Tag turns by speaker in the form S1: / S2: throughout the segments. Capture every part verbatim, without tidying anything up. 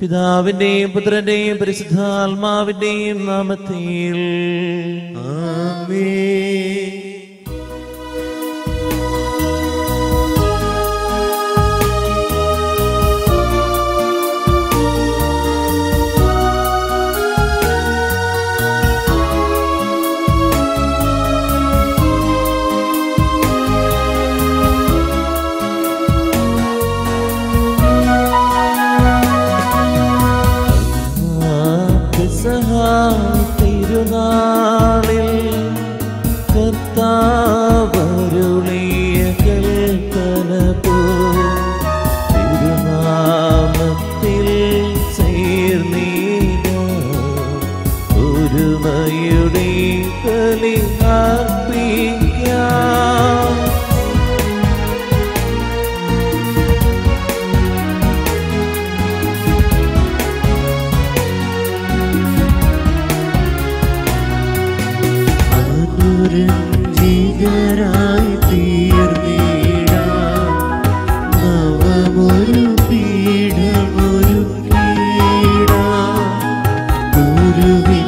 S1: പിതാവിന്റെയും പുത്രന്റെയും പരിശുദ്ധാത്മാവിന്റെയും നാമത്തിൽ
S2: ആമേൻ.
S1: തിരുനാളിൽ കർത്താവരുളിയ കൽപ്പന പോ തിരുനാമത്തിൽ ചേർന്നീട ഒരുമയുടെ ബലി അർപ്പിക്കാം.
S2: അനുരഞ്ജിതരായി തീർന്നിടാം നവമൊരു പീഠമൊരുക്കിടാം. ഗുരുവിൻ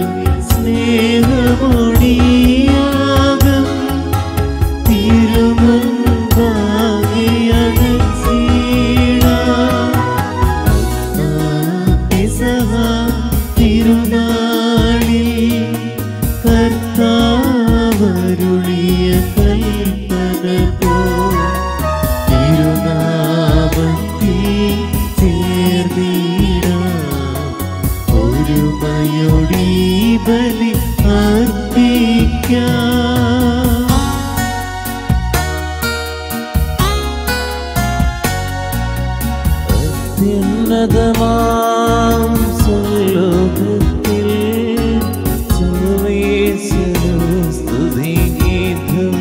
S2: സ്നേഹമൊടിയാകം തിരുമുൻപാകെ അണച്ചിടാം. പെസഹ തിരുനാളിൽ കർത്താവരുളിയ കൽപ്പന പോ തിരുനാമത്തിൽ ചേർന്നിടാം ഒരുമയോടെ ബലി അർപ്പിക്കാം.
S1: അത്യുന്നതമാം സ്വർലോകത്തിൽ സർവ്വേശ്വരന് സ്തുതിഗീതം.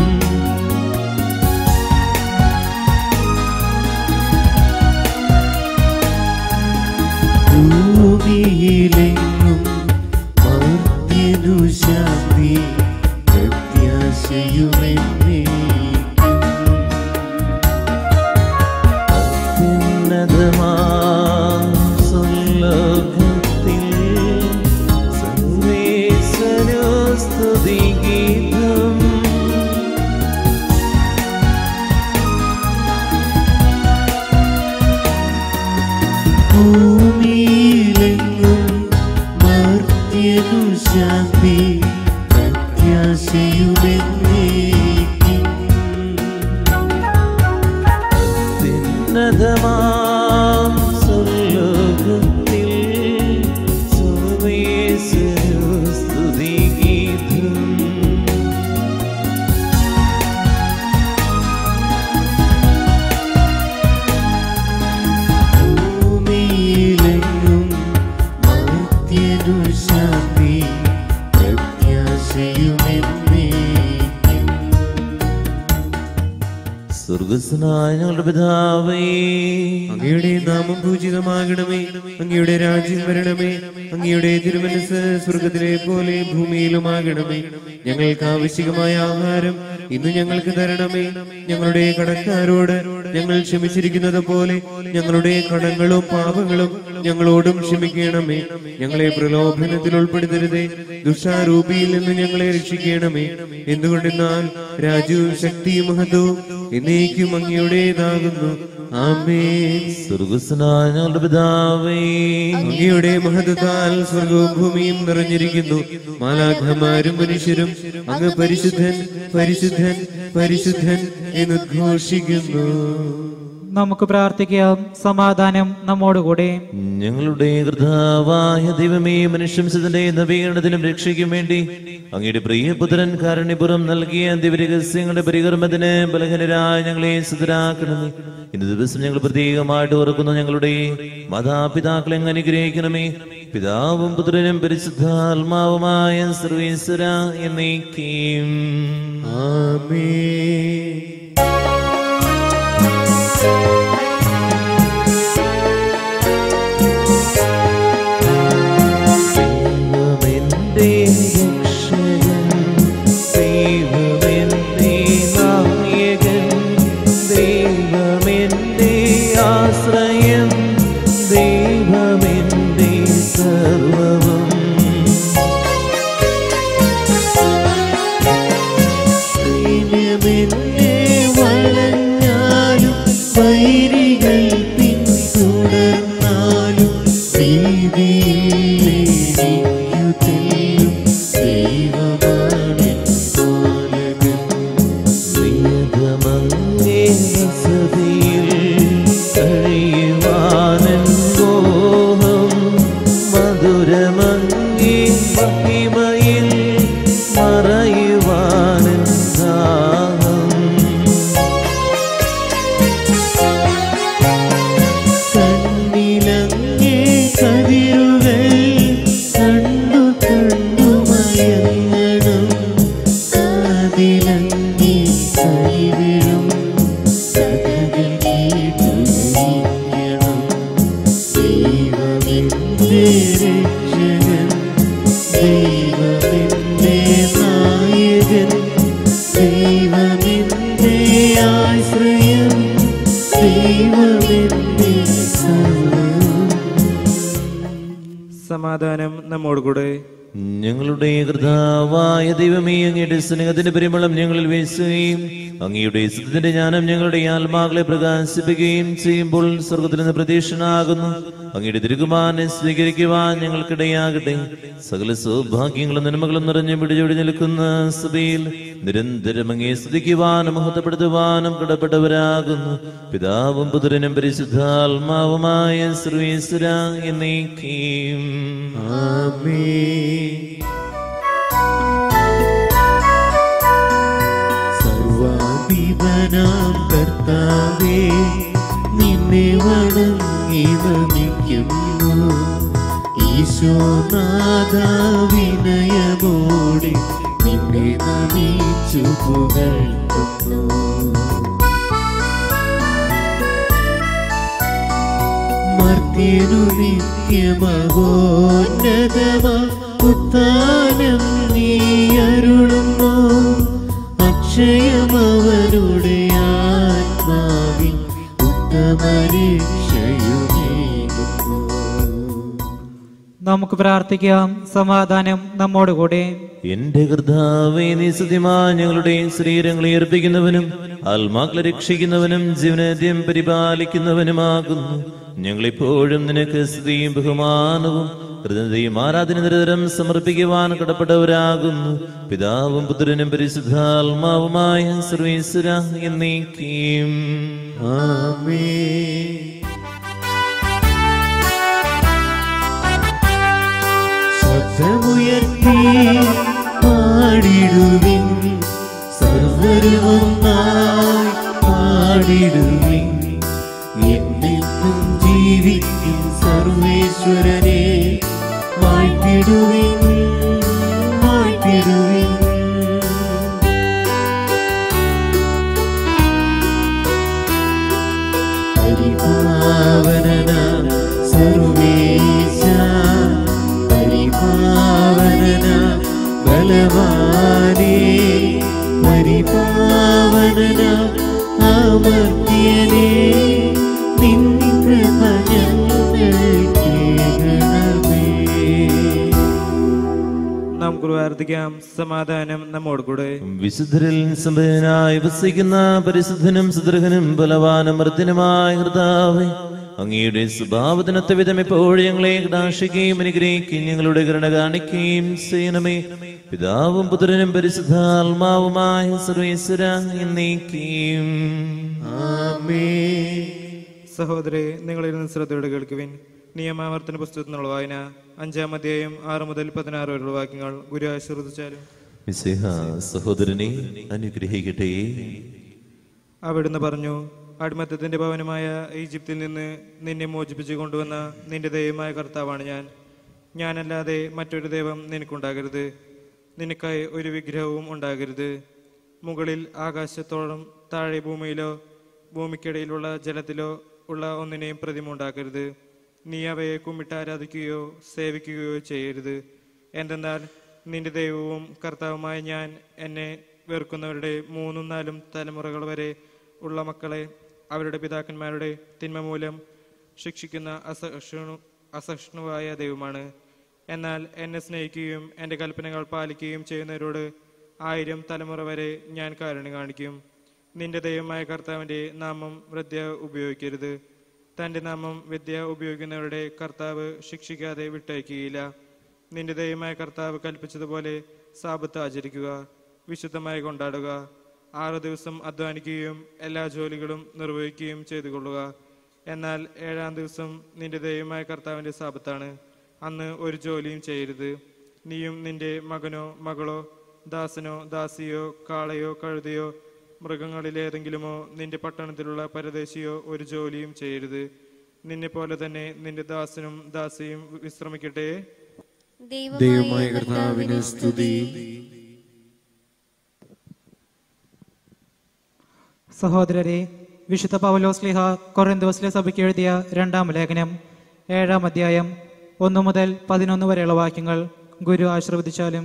S2: ഭൂമിയിലെങ്ങും മർത്യനു ശാന്തി പ്രത്യാശയുമെന്നേക്കും.
S1: അത്യുന്നതമാം സ്വർലോകത്തിൽ സർവ്വേശ്വരന് സ്തുതിഗീതം.
S2: ഭൂമിയിലെങ്ങും മർത്യനു ശാന്തി പ്രത്യാശയുമെന്നേക്കും.
S1: അത്യുന്നതമാം സ്വർലോകത്തിൽ സർവ്വേശ്വരന് സ്തുതിഗീതം.
S2: ഭൂമിയിലെങ്ങും മർത്യനു ശാന്തി പ്രത്യാശയുമെന്നേക്കും.
S1: സ്വർഗ്ഗസ്ഥനായ ഞങ്ങളുടെ പിതാവേ,
S2: അങ്ങയുടെ നാമം പൂജിതമാകണമേ. അങ്ങയുടെ രാജ്യം വരണമേ. അങ്ങയുടെ തിരുമനസ് സ്വർഗത്തിലെ പോലെ ഭൂമിയിലുമാകണമേ. ഞങ്ങൾക്ക് ആവശ്യമായ ആഹാരം ഇന്ന് ഞങ്ങൾക്ക് തരണമേ. ഞങ്ങളുടെ കടക്കാരോട് ഞങ്ങൾ ക്ഷമിച്ചിരിക്കുന്നത് പോലെ ഞങ്ങളുടെ കടങ്ങളും പാപങ്ങളും ഞങ്ങളോടും ക്ഷമിക്കണമേ. ഞങ്ങളെ പ്രലോഭനത്തിൽ ഉൾപ്പെടുത്തരുതേ, ദുഷ്ടാരൂപിയിൽ നിന്ന് ഞങ്ങളെ രക്ഷിക്കണമേ. എന്തുകൊണ്ടെന്നാൽ രാജ്യവും ശക്തിയും മഹത്വവും എന്നേക്കും അങ്ങയുടേതാകുന്നു. ആമേൻ.
S1: സ്വർഗ്ഗസ്ഥനായ ഞങ്ങളുടെ പിതാവേ,
S2: അങ്ങയുടെ മഹത്വത്താൽ സ്വർഗവും ഭൂമിയും നിറഞ്ഞിരിക്കുന്നു. മാലാഖമാരും മനുഷ്യരും അങ്ങ് പരിശുദ്ധൻ പരിശുദ്ധൻ പരിശുദ്ധൻ എന്നുദ്ഘോഷിക്കുന്നു.
S3: നമുക്ക് പ്രാർത്ഥിക്കാം. സമാധാനം നമ്മോടുകൂടെ.
S1: ഞങ്ങളുടെ കർത്താവായ ദൈവമേ, മനുഷ്യംസത്തിന്റെ നവീകരണത്തിനും രക്ഷയ്ക്കും വേണ്ടി അങ്ങയുടെ പ്രിയപുത്രൻ കാരുണ്യപുരം നൽകിയ ദിവ്യരഹസ്യങ്ങളുടെ പരികർമ്മത്തിന് ബലഹീനരായ ഞങ്ങളെ സുതരാക്കണമേ. ഇന്ന് ദിവസം ഞങ്ങൾ പ്രത്യേകമായിട്ട് ഓർക്കുന്നു ഞങ്ങളുടെ മാതാപിതാക്കളെ അങ്ങ് അനുഗ്രഹിക്കണമേ. പിതാവും പുത്രനും പരിശുദ്ധാത്മാവുമായ സർവേശ്വര എന്നേക്കും
S2: ആമേൻ.
S1: ദൈവമെന്റെ രക്ഷകൻ, ദൈവമെന്റെ നായകൻ, ദൈവമെന്റെ ആശ്രയം, ദൈവമേ
S2: എന്റെ രക്ഷകൻ, ദൈവമെന്റെ നായകൻ, ദൈവമെന്റെ ആശ്രയം, ദൈവമെന്റെ സർവ്വം.
S4: സമാധാനം നമ്മോടുകൂടെ.
S1: ഞങ്ങളുടെ കർത്താവായ ദൈവമേ, അങ്ങയുടെ സ്നേഹത്തിന്റെ പരിമളം ഞങ്ങളിൽ വീശുകയും അങ്ങയുടെ സത്യത്തിന്റെ ജ്ഞാനം ഞങ്ങളുടെ ആത്മാക്കളെ പ്രകാശിപ്പിക്കുകയും ചെയ്യുമ്പോൾ സ്വർഗത്തിൽ നിന്ന് പ്രതീക്ഷനാകുന്നു. അങ്ങയുടെ തിരുകുമാരനെ സ്വീകരിക്കുവാൻ ഞങ്ങൾക്കിടയാകട്ടെ. സകല സൗഭാഗ്യങ്ങളും നന്മകളും നിറഞ്ഞു പിടിചൊടി നിൽക്കുന്ന സഭയിൽ നിരന്തരം അങ്ങേ സ്തുതിക്കുവാനും മഹത്വപ്പെടുത്തുവാനും കടപ്പെട്ടവരാകുന്നു. പിതാവും പുത്രനും പരിശുദ്ധാത്മാവുമായ സർവീശ്വര എന്നേക്കും
S2: ആമേൻ. സർവാധിപനാം കർത്താവേ, നിന്നെ വണങ്ങി നമിക്കുന്നു. ഈശോനാഥ, വിനയമോടെ നിന്നെ നമിച്ചു പുകഴ്ത്തുന്നു. മർത്യനു നിത്യമഹോന്നതമാ ഉത്ഥാനം നീ അരുളുന്നു. അക്ഷയമവരുടെ ആത്മാവിൽ ഉത്തമരക്ഷയുമേകുന്നു.
S3: നമുക്ക് പ്രാർത്ഥിക്കാം. സമാധാനം നമ്മോടുകൂടെ.
S1: എന്റെ കർത്താവേ, നീ സത്യമായി ഞങ്ങളുടെ ശരീരങ്ങളെ അർപ്പിക്കുന്നവനും ആത്മാക്കളെ രക്ഷിക്കുന്നവനും ജീവനദ്യം പരിപാലിക്കുന്നവനുമാകുന്നു. ഞങ്ങളിപ്പോഴും നിനക്ക് സ്തുതിയും ബഹുമാനവും കൃതജ്ഞതയും ആരാധന നിരന്തരം സമർപ്പിക്കുവാൻ കടപ്പെട്ടവരാകുന്നു. പിതാവും പുത്രനും പരിശുദ്ധാത്മാവുമായ സർവീശ്വര എന്നേക്കും
S2: ആമേൻ. ശബ്ദമുയർത്തി പാടിടുവിൻ, സർവ്വരും ഒന്നായി പാടിടുവിൻ. എന്നെന്നും ജീവിക്കും സർവേശ്വരനെ വാഴ്ത്തിടുവിൻ, വാഴ്ത്തിടുവിൻ. പരിപാവനനാം സർവേശ, പരിപാവനനാം ബലവാനേ, പരിപാവനനാം അമർത്യനേ, നിൻ കൃപ ഞങ്ങൾക്കേകണമേ.
S4: നമുക്ക് പ്രാർത്ഥിക്കാം. സമാധാനം നമ്മോടുകൂടെ.
S1: വിശുദ്ധരിൽ സമ്പന്നനായി വസിക്കുന്ന പരിശുദ്ധനും സുദൃഹനും ബലവാനും മർദ്ദനുമായ കർത്താവേ, അങ്ങയുടെ സ്വഭാവത്തിനൊത്ത വിധം എപ്പോഴും ഞങ്ങളെ കടാക്ഷിക്കുകയും അനുഗ്രഹിക്കുകയും ഞങ്ങളുടെ കരുണ കാണിക്കുകയും ചെയ്യണമേ. പിതാവും പുത്രനും പരിശുദ്ധാത്മാവുമായ സർവീശ്വര എന്നേക്കും
S2: ആമേൻ.
S4: സഹോദരേ, നിങ്ങളിരുന്ന് ശ്രദ്ധയോടെ കേൾക്കുവിൻ. നിയമാവർത്തന പുസ്തകത്തിനുള്ള വായന അഞ്ചാം അധ്യായം ആറ് മുതൽ പതിനാറ് വരെയുള്ള വാക്യങ്ങൾ ഗുരു ആശീർവദിച്ചാലും.
S1: മിശിഹ സഹോദരനെ അനുഗ്രഹിക്കട്ടെ.
S4: അവിടുന്ന് പറഞ്ഞു, അടിമത്തത്തിന്റെ ഭവനമായ ഈജിപ്തിൽ നിന്ന് നിന്നെ മോചിപ്പിച്ചു കൊണ്ടുവന്ന നിന്റെ ദൈവമായ കർത്താവാണ് ഞാൻ. ഞാനല്ലാതെ മറ്റൊരു ദൈവം നിനക്കുണ്ടാകരുത്. നിനക്കായി ഒരു വിഗ്രഹവും ഉണ്ടാകരുത്. മുകളിൽ ആകാശത്തോളം താഴെ ഭൂമിയിലോ ഭൂമിക്കിടയിലുള്ള ജലത്തിലോ ഉള്ള ഒന്നിനെയും പ്രതിമ ഉണ്ടാക്കരുത്. നീ അവയെ കുമ്മിട്ട് ആരാധിക്കുകയോ സേവിക്കുകയോ ചെയ്യരുത്. എന്തെന്നാൽ നിന്റെ ദൈവവും കർത്താവുമായ ഞാൻ എന്നെ വെറുക്കുന്നവരുടെ മൂന്നും നാലും തലമുറകൾ വരെ ഉള്ള മക്കളെ അവരുടെ പിതാക്കന്മാരുടെ തിന്മ മൂലം ശിക്ഷിക്കുന്ന അസഹിഷ്ണു അസഹിഷ്ണുവായ ദൈവമാണ്. എന്നാൽ എന്നെ സ്നേഹിക്കുകയും എൻ്റെ കൽപ്പനകൾ പാലിക്കുകയും ചെയ്യുന്നവരോട് ആയിരം തലമുറ വരെ ഞാൻ കാരുണ്യം കാണിക്കും. നിന്റെ ദൈവമായ കർത്താവിൻ്റെ നാമം വൃദ്ധ്യ ഉപയോഗിക്കരുത്. തൻ്റെ നാമം വിദ്യ ഉപയോഗിക്കുന്നവരുടെ കർത്താവ് ശിക്ഷിക്കാതെ വിട്ടയക്കുകയില്ല. നിന്റെ ദൈവമായ കർത്താവ് കൽപ്പിച്ചതുപോലെ സാബത്ത് ആചരിക്കുക, വിശുദ്ധമായി കൊണ്ടാടുക. ആറു ദിവസം അധ്വാനിക്കുകയും എല്ലാ ജോലികളും നിർവഹിക്കുകയും ചെയ്തു കൊള്ളുക. എന്നാൽ ഏഴാം ദിവസം നിന്റെ ദൈവമായ കർത്താവിൻ്റെ സാബത്താണ്. അന്ന് ഒരു ജോലിയും ചെയ്യരുത്. നീയും നിന്റെ മകനോ മകളോ ദാസനോ ദാസിയോ കാളയോ കഴുതയോ മൃഗങ്ങളിലേതെങ്കിലുമോ നിന്റെ പട്ടണത്തിലുള്ള പരദേശിയോ ഒരു ജോലിയും ചെയ്യരുത്. നിന്നെ പോലെ തന്നെ നിന്റെ ദാസനും ദാസിയും വിശ്രമിക്കട്ടെ.
S2: ദൈവമായ കർത്താവിന് സ്തുതി.
S3: സഹോദരരെ, വിശുദ്ധ പൗലോസ് ശ്ലീഹ കൊറിന്തോസിലെ സഭയ്ക്ക് എഴുതിയ രണ്ടാം ലേഖനം ഏഴാം അധ്യായം ഒന്നു മുതൽ പതിനൊന്ന് വരെയുള്ള വാക്യങ്ങൾ ഗുരു ആശീർവദിച്ചാലും.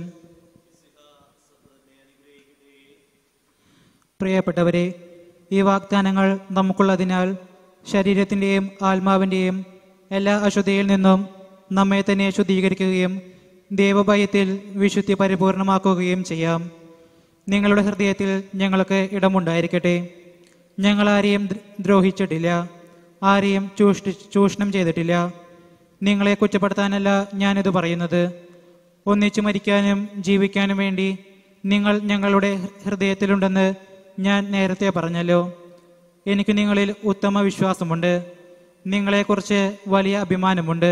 S3: പ്രിയപ്പെട്ടവരെ, ഈ വാഗ്ദാനങ്ങൾ നമുക്കുള്ളതിനാൽ ശരീരത്തിൻ്റെയും ആത്മാവിൻ്റെയും എല്ലാ അശുദ്ധിയിൽ നിന്നും നമ്മെ തന്നെ ശുദ്ധീകരിക്കുകയും ദൈവഭയത്തിൽ വിശുദ്ധി പരിപൂർണമാക്കുകയും ചെയ്യാം. നിങ്ങളുടെ ഹൃദയത്തിൽ ഞങ്ങൾക്ക് ഇടമുണ്ടായിരിക്കട്ടെ. ഞങ്ങൾ ആരെയും ദ്രോഹിച്ചിട്ടില്ല, ആരെയും ചൂഷി ചൂഷണം ചെയ്തിട്ടില്ല. നിങ്ങളെ കുറ്റപ്പെടുത്താനല്ല ഞാനിത് പറയുന്നത്. ഒന്നിച്ചു മരിക്കാനും ജീവിക്കാനും വേണ്ടി നിങ്ങൾ ഞങ്ങളുടെ ഹൃദയത്തിലുണ്ടെന്ന് ഞാൻ നേരത്തെ പറഞ്ഞല്ലോ. എനിക്ക് നിങ്ങളിൽ ഉത്തമ വിശ്വാസമുണ്ട്, നിങ്ങളെക്കുറിച്ച് വലിയ അഭിമാനമുണ്ട്.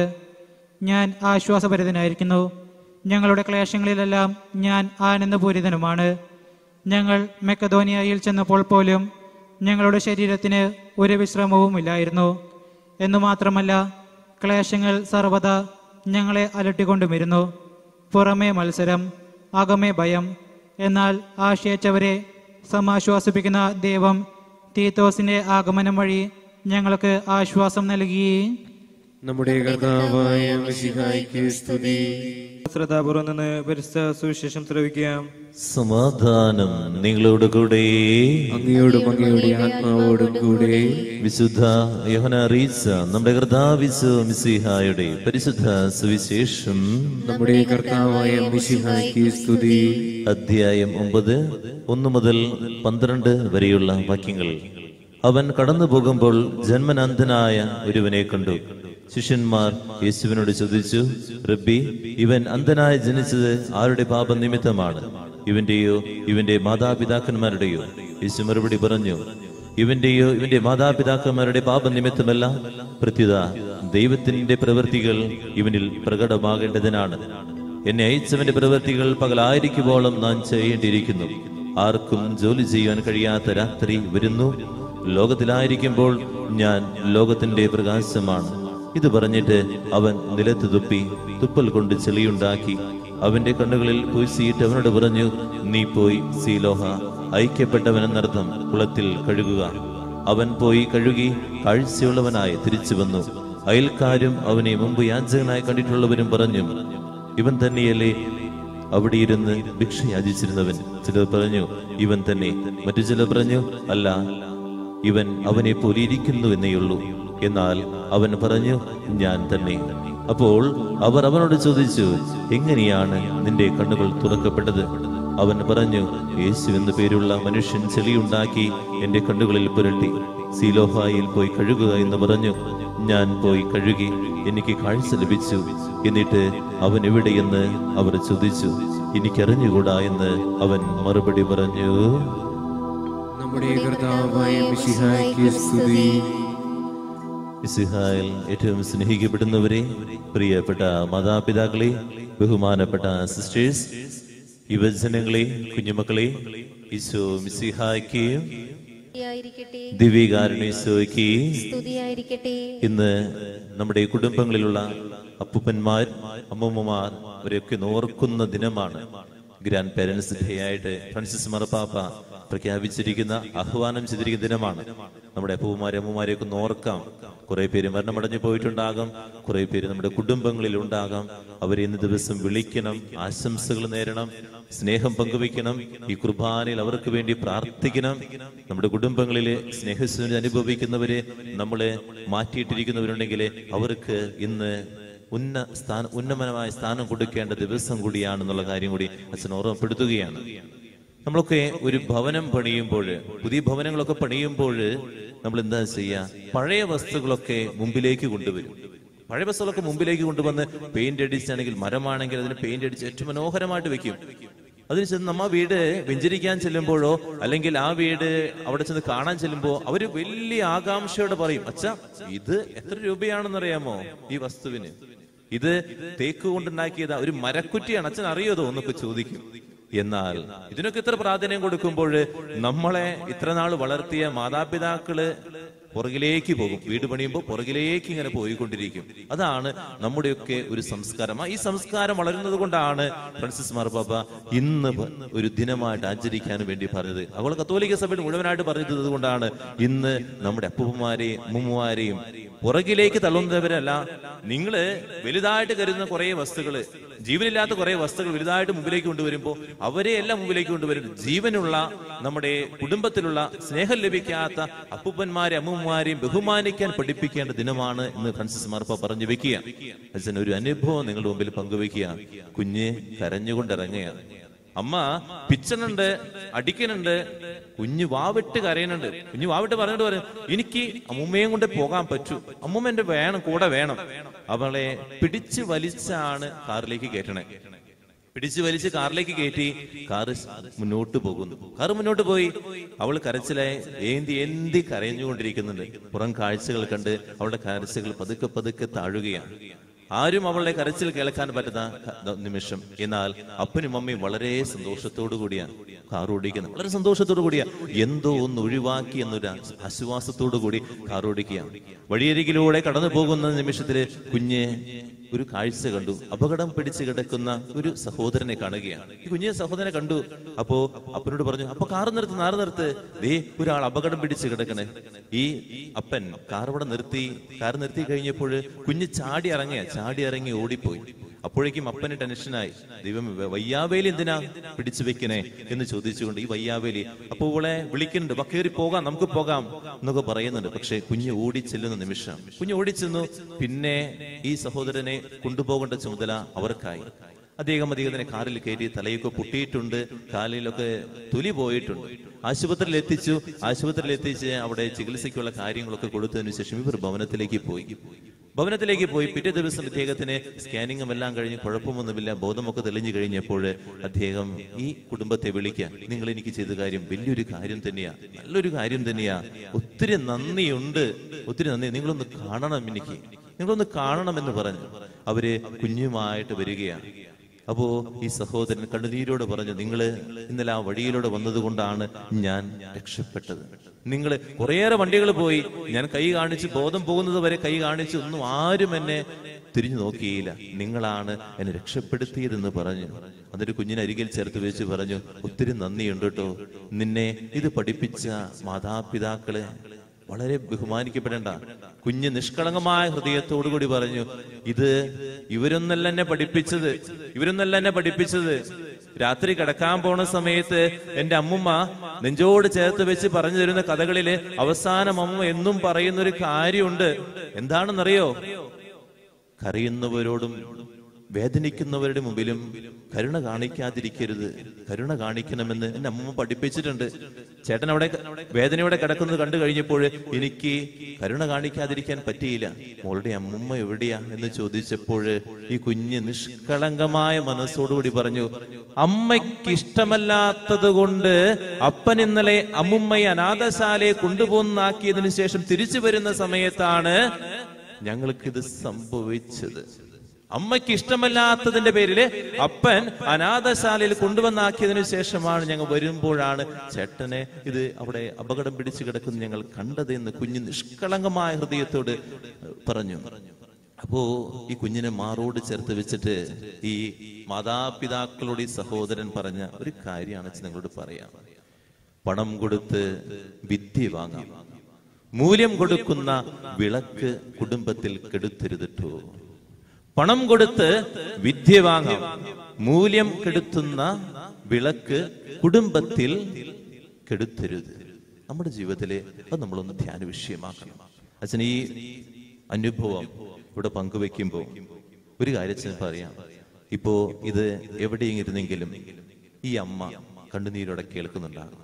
S3: ഞാൻ ആശ്വാസഭരിതനായിരിക്കുന്നു. ഞങ്ങളുടെ ക്ലേശങ്ങളിലെല്ലാം ഞാൻ ആനന്ദപൂരിതനുമാണ്. ഞങ്ങൾ മെക്കദോനിയയിൽ ചെന്നപ്പോൾ പോലും ഞങ്ങളുടെ ശരീരത്തിന് ഒരു വിശ്രമവുമില്ലായിരുന്നു. എന്നു മാത്രമല്ല, ക്ലേശങ്ങൾ സർവദാ ഞങ്ങളെ അലട്ടിക്കൊണ്ടുമിരുന്നു. പുറമേ മത്സരം, അകമേ ഭയം. എന്നാൽ ആശയിച്ചവരെ സമാശ്വാസിപ്പിക്കുന്ന ദൈവം തീത്തോസിന്റെ ആഗമനം വഴി ഞങ്ങൾക്ക് ആശ്വാസം നൽകി.
S2: നമ്മുടെ കർത്താവായ മിശിഹായ്ക്ക് സ്തുതി.
S4: ശ്രദ്ധാപൂർവം നിന്ന് പരിശുദ്ധ സുവിശേഷം ശ്രവിക്കാം.
S1: സമാധാനം നിങ്ങളോട് കൂടെ.
S2: അങ്ങയോടും അങ്ങയുടെ ആത്മാവോടും കൂടെ.
S1: വിശുദ്ധ യോഹന്നാൻ അറിയിച്ച നമ്മുടെ കർത്താവിശു മിശിഹായുടെ പരിശുദ്ധ സുവിശേഷം.
S2: നമ്മുടെ കർത്താവായ മിശിഹായ്ക്ക് സ്തുതി.
S1: അധ്യായം ഒമ്പത് ഒന്ന് മുതൽ പന്ത്രണ്ട് വരെയുള്ള വാക്യങ്ങൾ. അവൻ കടന്നു പോകുമ്പോൾ ജന്മനന്ധനായ ഒരുവനെ കണ്ടു. ശിഷ്യന്മാർ യേശുവിനോട് ചോദിച്ചു, റബ്ബി, ഇവൻ അന്ധനായി ജനിച്ചത് ആരുടെ പാപനിമിത്തമാണ്? ഇവന്റെയോ ഇവന്റെ മാതാപിതാക്കന്മാരുടെയോ? യേശു മറുപടി പറഞ്ഞു, ഇവന്റെയോ ഇവന്റെ മാതാപിതാക്കന്മാരുടെ പാപനിമിത്തമല്ല, പ്രത്യുത ദൈവത്തിന്റെ പ്രവൃത്തികൾ ഇവനിൽ പ്രകടമാകേണ്ടതിനാണ്. എന്നെ അയച്ചവന്റെ പ്രവൃത്തികൾ പകലായിരിക്കുമ്പോളം നാം ചെയ്യേണ്ടിയിരിക്കുന്നു. ആർക്കും ജോലി ചെയ്യാൻ കഴിയാത്ത രാത്രി വരുന്നു. ലോകത്തിലായിരിക്കുമ്പോൾ ഞാൻ ലോകത്തിന്റെ പ്രകാശമാണ്. ഇത് പറഞ്ഞിട്ട് അവൻ നിലത്ത് തുപ്പി തുപ്പൽ കൊണ്ട് ചെളിയുണ്ടാക്കി അവന്റെ കണ്ണുകളിൽ പൂശിയിട്ട് അവനോട് പറഞ്ഞു, നീ പോയി സീലോഹ, ഐക്യപ്പെട്ടവനെന്നർത്ഥം, കുളത്തിൽ കഴുകുക. അവൻ പോയി കഴുകി കാഴ്ചയുള്ളവനായി തിരിച്ചു വന്നു. അയൽക്കാരും അവനെ മുമ്പ് യാചകനായി കണ്ടിട്ടുള്ളവരും പറഞ്ഞു, ഇവൻ തന്നെയല്ലേ അവിടെ ഇരുന്ന് ഭിക്ഷ യാചിച്ചിരുന്നവൻ? ചിലർ പറഞ്ഞു, ഇവൻ തന്നെ. മറ്റു ചിലർ പറഞ്ഞു, അല്ല, ഇവൻ അവനെ പോലെ ഇരിക്കുന്നു എന്നേയുള്ളൂ. എന്നാൽ അവൻ പറഞ്ഞു, ഞാൻ തന്നെ. അപ്പോൾ അവർ അവനോട് ചോദിച്ചു, എങ്ങനെയാണ് നിന്റെ കണ്ണുകൾ തുറക്കപ്പെട്ടത്? അവൻ പറഞ്ഞു, യേശു എന്നു പേരുള്ള മനുഷ്യൻ ചെളിയുണ്ടാക്കി എന്റെ കണ്ണുകളിൽ പുരട്ടി. സീലോഹായിൽ പോയി കഴുകുക എന്ന് പറഞ്ഞു. ഞാൻ പോയി കഴുകി, എനിക്ക് കാഴ്ച ലഭിച്ചു. എന്നിട്ട് അവൻ എവിടെയെന്ന് അവർ ചോദിച്ചു. എനിക്കറിഞ്ഞുകൂടാ എന്ന് അവൻ മറുപടി പറഞ്ഞു.
S2: നമ്മുടെ കർത്താവായ മിശിഹായ്ക്ക് സ്തുതി.
S1: മിശിഹായിൽ ഏറ്റവും സ്നേഹിക്കപ്പെടുന്നവരെ, പ്രിയപ്പെട്ട മാതാപിതാക്കളെ, ബഹുമാനപ്പെട്ട സിസ്റ്റേഴ്സ്, യുവജനങ്ങളെ, കുഞ്ഞുമക്കളെ, ഈശോ മിശിഹായ്ക്ക് ദിവ്യകാരുണ്യീശോയ്ക്ക് ഇന്ന് നമ്മുടെ കുടുംബങ്ങളിലുള്ള അപ്പൂപ്പന്മാർ, അമ്മൂമ്മമാർ അവരെയൊക്കെ ഓർക്കുന്ന ദിനമാണ്. ഗ്രാൻഡ് പേരൻസ് ഡേ ആയിട്ട് ഫ്രാൻസിസ് മാർപ്പാപ്പ പ്രഖ്യാപിച്ചിരിക്കുന്ന, ആഹ്വാനം ചെയ്തിരിക്കുന്ന ദിനമാണ്. നമ്മുടെ അപ്പൂമാരെ അമ്മമാരെയൊക്കെ ഓർക്കാം. കുറെ പേര് മരണമടഞ്ഞു പോയിട്ടുണ്ടാകാം, കുറെ പേര് നമ്മുടെ കുടുംബങ്ങളിൽ ഉണ്ടാകാം. അവരെ ഇന്ന് ദിവസം വിളിക്കണം, ആശംസകൾ നേരണം, സ്നേഹം പങ്കുവയ്ക്കണം. ഈ കുർബാനയിൽ അവർക്ക് വേണ്ടി പ്രാർത്ഥിക്കണം. നമ്മുടെ കുടുംബങ്ങളിലെ സ്നേഹസ്വരം അനുഭവിക്കുന്നവരെ, നമ്മളെ മാറ്റിയിട്ടിരിക്കുന്നവരുണ്ടെങ്കിൽ അവർക്ക് ഇന്ന് ഉന്ന സ്ഥാന ഉന്നമനമായ സ്ഥാനം കൊടുക്കേണ്ട ദിവസം കൂടിയാണെന്നുള്ള കാര്യം കൂടി അച്ഛൻ ഓർമ്മപ്പെടുത്തുകയാണ്. നമ്മളൊക്കെ ഒരു ഭവനം പണിയുമ്പോൾ, പുതിയ ഭവനങ്ങളൊക്കെ പണിയുമ്പോൾ നമ്മൾ എന്താ ചെയ്യുക? പഴയ വസ്തുക്കളൊക്കെ മുമ്പിലേക്ക് കൊണ്ടുവരും. പഴയ വസ്തുക്കളൊക്കെ മുമ്പിലേക്ക് കൊണ്ടുവന്ന് പെയിന്റ് അടിച്ചാണെങ്കിൽ, മരമാണെങ്കിൽ അതിന് പെയിന്റ് അടിച്ച് ഏറ്റവും മനോഹരമായിട്ട് വെക്കും. അതിന് ചെന്ന് നമ്മ വീട് വെഞ്ചരിക്കാൻ ചെല്ലുമ്പോഴോ അല്ലെങ്കിൽ ആ വീട് അവിടെ ചെന്ന് കാണാൻ ചെല്ലുമ്പോ അവര് വലിയ ആകാംക്ഷയോടെ പറയും, അച്ഛാ, ഇത് എത്ര രൂപയാണെന്നറിയാമോ ഈ വസ്തുവിന്? ഇത് തേക്ക് കൊണ്ടുണ്ടാക്കിയതാ, ഒരു മരക്കുറ്റിയാണ്, അച്ഛൻ അറിയോതോ എന്നൊക്കെ ചോദിക്കും. എന്നാൽ ഇതിനൊക്കെ ഇത്ര പ്രാധാന്യം കൊടുക്കുമ്പോൾ നമ്മളെ ഇത്ര നാൾ വളർത്തിയ മാതാപിതാക്കള് പുറകിലേക്ക് പോകും. വീട് പണിയുമ്പോൾ പുറകിലേക്ക് ഇങ്ങനെ പോയിക്കൊണ്ടിരിക്കും. അതാണ് നമ്മുടെയൊക്കെ ഒരു സംസ്കാരം. ഈ സംസ്കാരം വളരുന്നത് കൊണ്ടാണ് ഫ്രാൻസിസ് മാർപ്പാപ്പ ഇന്ന് ഒരു ദിനമായിട്ട് ആചരിക്കാൻ വേണ്ടി പറഞ്ഞത്. അതുപോലെ കത്തോലിക്ക സഭയുടെ മുഴുവനായിട്ട് പറഞ്ഞത് കൊണ്ടാണ് ഇന്ന് നമ്മുടെ അപ്പൂപ്പന്മാരെയും അമ്മൂമ്മമാരെയും പുറകിലേക്ക് തള്ളുന്നവരല്ല. നിങ്ങള് വലുതായിട്ട് കരുതുന്ന കുറെ വസ്തുക്കള്, ജീവനില്ലാത്ത കുറെ വസ്തുക്കൾ വലുതായിട്ട് മുമ്പിലേക്ക് കൊണ്ടുവരുമ്പോൾ അവരെ എല്ലാം മുമ്പിലേക്ക് കൊണ്ടുവരും. ജീവനുള്ള നമ്മുടെ കുടുംബത്തിലുള്ള സ്നേഹം ലഭിക്കാത്ത അപ്പൂപ്പന്മാരെ അമ്മൂമ്മമാരെയും ബഹുമാനിക്കാൻ പഠിപ്പിക്കേണ്ട ദിനമാണ് എന്ന് ഫ്രാൻസിസ് മാർപ്പാപ്പ പറഞ്ഞു വെക്കുക. അച്ഛൻ ഒരു അനുഭവം നിങ്ങളുടെ മുമ്പിൽ പങ്കുവെക്കുക. കുഞ്ഞ് കരഞ്ഞുകൊണ്ടിറങ്ങുകയാണ്. അമ്മ പിച്ചനുണ്ട്, അടിക്കനുണ്ട്, കുഞ്ഞ് വാവിട്ട് കരയുന്നുണ്ട്. കുഞ്ഞ് വാവിട്ട് പറഞ്ഞിട്ട് പറയും, എനിക്ക് അമ്മൂമ്മയും കൊണ്ട് പോകാൻ പറ്റൂ, അമ്മൂമ്മ എന്റെ വേണം, കൂടെ വേണം. അവളെ പിടിച്ചു വലിച്ചാണ് കാറിലേക്ക് കയറ്റണേ. പിടിച്ചു വലിച്ച് കാറിലേക്ക് കയറ്റി കാറ് മുന്നോട്ട് പോകുന്നു. കാറ് മുന്നോട്ട് പോയി. അവൾ കരച്ചിലായി ഏന്തി ഏന്തി കരഞ്ഞുകൊണ്ടിരിക്കുന്നുണ്ട്. പുറം കാഴ്ചകൾ കണ്ട് അവളുടെ കരച്ചിലുകൾ പതുക്കെ പതുക്കെ താഴുകയാണ്. ആരും അവളുടെ കരച്ചിൽ കേൾക്കാൻ പറ്റുന്ന നിമിഷം. എന്നാൽ അപ്പനും അമ്മയും വളരെ സന്തോഷത്തോടു കൂടിയാണ് കാർ ഓടിക്കുന്നത്. വളരെ സന്തോഷത്തോടു കൂടിയാ എന്തോ ഒന്ന് ഒഴിവാക്കി എന്നൊരു ആശ്വാസത്തോടു കൂടി കാർ ഓടിക്കുകയാണ്. വഴിയരികിലൂടെ കടന്നു പോകുന്ന നിമിഷത്തില് കുഞ്ഞ് ഒരു കാഴ്ച കണ്ടു. അപകടം പിടിച്ചു കിടക്കുന്ന ഒരു സഹോദരനെ കാണുകയാണ്. ഈ കുഞ്ഞ് സഹോദരനെ കണ്ടു. അപ്പോ അപ്പനോട് പറഞ്ഞു, അപ്പൊ കാർ നിർത്ത്, നാറ് നിർത്ത്, ദേ ഒരാൾ അപകടം പിടിച്ച് കിടക്കണേ. ഈ അപ്പൻ കാർ ഇവിടെ നിർത്തി. കാർ നിർത്തി കഴിഞ്ഞപ്പോൾ കുഞ്ഞ് ചാടി ഇറങ്ങിയ ചാടി ഇറങ്ങി ഓടിപ്പോയി. അപ്പോഴേക്കും അപ്പന് ടെൻഷനായി. ദൈവം വയ്യാവേലി എന്തിനാ പിടിച്ചു വെക്കണേ എന്ന് ചോദിച്ചുകൊണ്ട് ഈ വയ്യാവേലി അപ്പൊ ഇവളെ വിളിക്കുന്നുണ്ട്, വക്കേറി പോകാം, നമുക്ക് പോകാം എന്നൊക്കെ പറയുന്നുണ്ട്. പക്ഷെ കുഞ്ഞ് ഓടിച്ചെല്ലുന്ന നിമിഷം കുഞ്ഞ് ഓടിച്ചെന്നു. പിന്നെ ഈ സഹോദരനെ കൊണ്ടുപോകേണ്ട ചുമതല അവർക്കായി. അദ്ദേഹം അദ്ദേഹത്തിനെ കാറിൽ കയറ്റി. തലയൊക്കെ പൊട്ടിയിട്ടുണ്ട്, കാലിലൊക്കെ തൊലി പോയിട്ടുണ്ട്. ആശുപത്രിയിൽ എത്തിച്ചു. ആശുപത്രിയിൽ എത്തിച്ച് അവിടെ ചികിത്സയ്ക്കുള്ള കാര്യങ്ങളൊക്കെ കൊടുത്തതിനു ശേഷം ഇവർ ഭവനത്തിലേക്ക് പോയി. ഭവനത്തിലേക്ക് പോയി പിറ്റേ ദിവസം ഇദ്ദേഹത്തിന് സ്കാനിങ്ങും എല്ലാം കഴിഞ്ഞ് കുഴപ്പമൊന്നുമില്ല, ബോധമൊക്കെ തെളിഞ്ഞു കഴിഞ്ഞപ്പോൾ അദ്ദേഹം ഈ കുടുംബത്തെ വിളിക്കാൻ, നിങ്ങൾ എനിക്ക് ചെയ്ത കാര്യം വലിയൊരു കാര്യം തന്നെയാ, നല്ലൊരു കാര്യം തന്നെയാ, ഒത്തിരി നന്ദിയുണ്ട്, ഒത്തിരി നന്ദി, നിങ്ങളൊന്ന് കാണണം, എനിക്ക് നിങ്ങളൊന്ന് കാണണം എന്ന് പറഞ്ഞു അവര് കുഞ്ഞുമായിട്ട് വരികയാണ്. അപ്പോ ഈ സഹോദരൻ കണ്ണുനീരോട് പറഞ്ഞു, നിങ്ങള് ഇന്നലെ ആ വഴിയിലൂടെ വന്നതുകൊണ്ടാണ് ഞാൻ രക്ഷപ്പെട്ടത്. നിങ്ങള് കുറേയേറെ വണ്ടികൾ പോയി, ഞാൻ കൈ കാണിച്ച് ബോധം പോകുന്നത് വരെ കൈ കാണിച്ച് ഒന്നും ആരും എന്നെ തിരിഞ്ഞു നോക്കിയില്ല, നിങ്ങളാണ് എന്നെ രക്ഷപ്പെടുത്തിയതെന്ന് പറഞ്ഞു. അതൊരു കുഞ്ഞിനരികിൽ ചേർത്ത് വെച്ച് പറഞ്ഞു, ഒത്തിരി നന്ദിയുണ്ട് കേട്ടോ, നിന്നെ ഇത് പഠിപ്പിച്ച മാതാപിതാക്കളെ വളരെ ബഹുമാനിക്കപ്പെടേണ്ട. കുഞ്ഞ് നിഷ്കളങ്കമായ ഹൃദയത്തോടു കൂടി പറഞ്ഞു, ഇത് ഇവരൊന്നല്ല എന്നെ പഠിപ്പിച്ചത്, ഇവരൊന്നല്ല എന്നെ പഠിപ്പിച്ചത് രാത്രി കിടക്കാൻ പോണ സമയത്ത് എന്റെ അമ്മുമ്മ നെഞ്ചോട് ചേർത്ത് വെച്ച് പറഞ്ഞു തരുന്ന കഥകളില് അവസാനം അമ്മ എന്നും പറയുന്ന ഒരു കാര്യമുണ്ട്. എന്താണെന്നറിയോ? കരയുന്നവരോടും വേദനിക്കുന്നവരുടെ മുമ്പിലും കരുണ കാണിക്കാതിരിക്കരുത്, കരുണ കാണിക്കണമെന്ന് എന്റെ അമ്മ പഠിപ്പിച്ചിട്ടുണ്ട്. ചേട്ടൻ അവിടെ വേദനയോടെ കിടക്കുന്നത് കണ്ടു കഴിഞ്ഞപ്പോൾ എനിക്ക് കരുണ കാണിക്കാതിരിക്കാൻ പറ്റിയില്ല. മോളുടെ അമ്മൂമ്മ എവിടെയാ എന്ന് ചോദിച്ചപ്പോൾ ഈ കുഞ്ഞ് നിഷ്കളങ്കമായ മനസ്സോടുകൂടി പറഞ്ഞു, അമ്മയ്ക്ക് ഇഷ്ടമല്ലാത്തത് കൊണ്ട് അപ്പൻ ഇന്നലെ അമ്മുമ്മയെ അനാഥശാലയെ കൊണ്ടുപോകുന്നാക്കിയതിനു ശേഷം തിരിച്ചു വരുന്ന സമയത്താണ് ഞങ്ങൾക്കിത് സംഭവിച്ചത്. അമ്മയ്ക്ക് ഇഷ്ടമല്ലാത്തതിന്റെ പേരില് അപ്പൻ അനാഥശാലയിൽ കൊണ്ടുവന്നാക്കിയതിനു ശേഷമാണ് ഞങ്ങൾ വരുമ്പോഴാണ് ചേട്ടനെ ഇത് അവിടെ അപകടം പിടിച്ചു കിടക്കുന്ന ഞങ്ങൾ കണ്ടത് എന്ന് കുഞ്ഞ് നിഷ്കളങ്കമായ ഹൃദയത്തോട് പറഞ്ഞു. അപ്പോ ഈ കുഞ്ഞിനെ മാറോട് ചേർത്ത് വെച്ചിട്ട് ഈ മാതാപിതാക്കളോട് ഈ സഹോദരൻ പറഞ്ഞ ഒരു കാര്യമാണ് നിങ്ങളോട് പറയാം. പണം കൊടുത്ത് വിദ്യ വാങ്ങാം, മൂല്യം കൊടുക്കുന്ന വിളക്ക് കുടുംബത്തിൽ കെടുത്തരുതിട്ടോ. പണം കൊടുത്ത് വിദ്യ വാങ്ങാം, മൂല്യം കെടുത്തുന്ന വിളക്ക് കുടുംബത്തിൽ കെടുത്തരുത്. നമ്മുടെ ജീവിതത്തിലെ അത് നമ്മളൊന്ന് ധ്യാന വിഷയമാക്കണം. അച്ഛൻ ഈ അനുഭവം ഇവിടെ പങ്കുവെക്കുമ്പോ ഒരു കാര്യം പറയാം. ഇപ്പോ ഇത് എവിടെയും ഇരുന്നെങ്കിലും ഈ അമ്മ കണ്ണുനീരോടെ കേൾക്കുന്നുണ്ടാകും.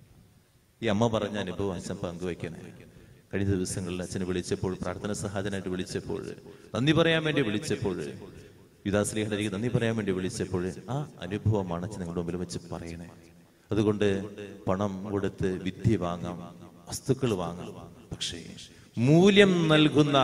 S1: ഈ അമ്മ പറഞ്ഞ അനുഭവം അച്ഛൻ പങ്കുവെക്കണേ. കഴിഞ്ഞ ദിവസങ്ങളിൽ അച്ഛനെ വിളിച്ചപ്പോൾ, പ്രാർത്ഥന സഹായത്തിനായിട്ട് വിളിച്ചപ്പോൾ, നന്ദി പറയാൻ വേണ്ടി വിളിച്ചപ്പോൾ, യുദാശ്രീഹരിക്ക് നന്ദി പറയാൻ വേണ്ടി വിളിച്ചപ്പോൾ ആ അനുഭവമാണ് അച്ഛൻ നിങ്ങളുടെ മുമ്പിൽ വെച്ച് പറയണേ. അതുകൊണ്ട് പണം കൊടുത്ത് വിദ്യ വാങ്ങാം, വസ്തുക്കൾ വാങ്ങാം, പക്ഷേ മൂല്യം നൽകുന്ന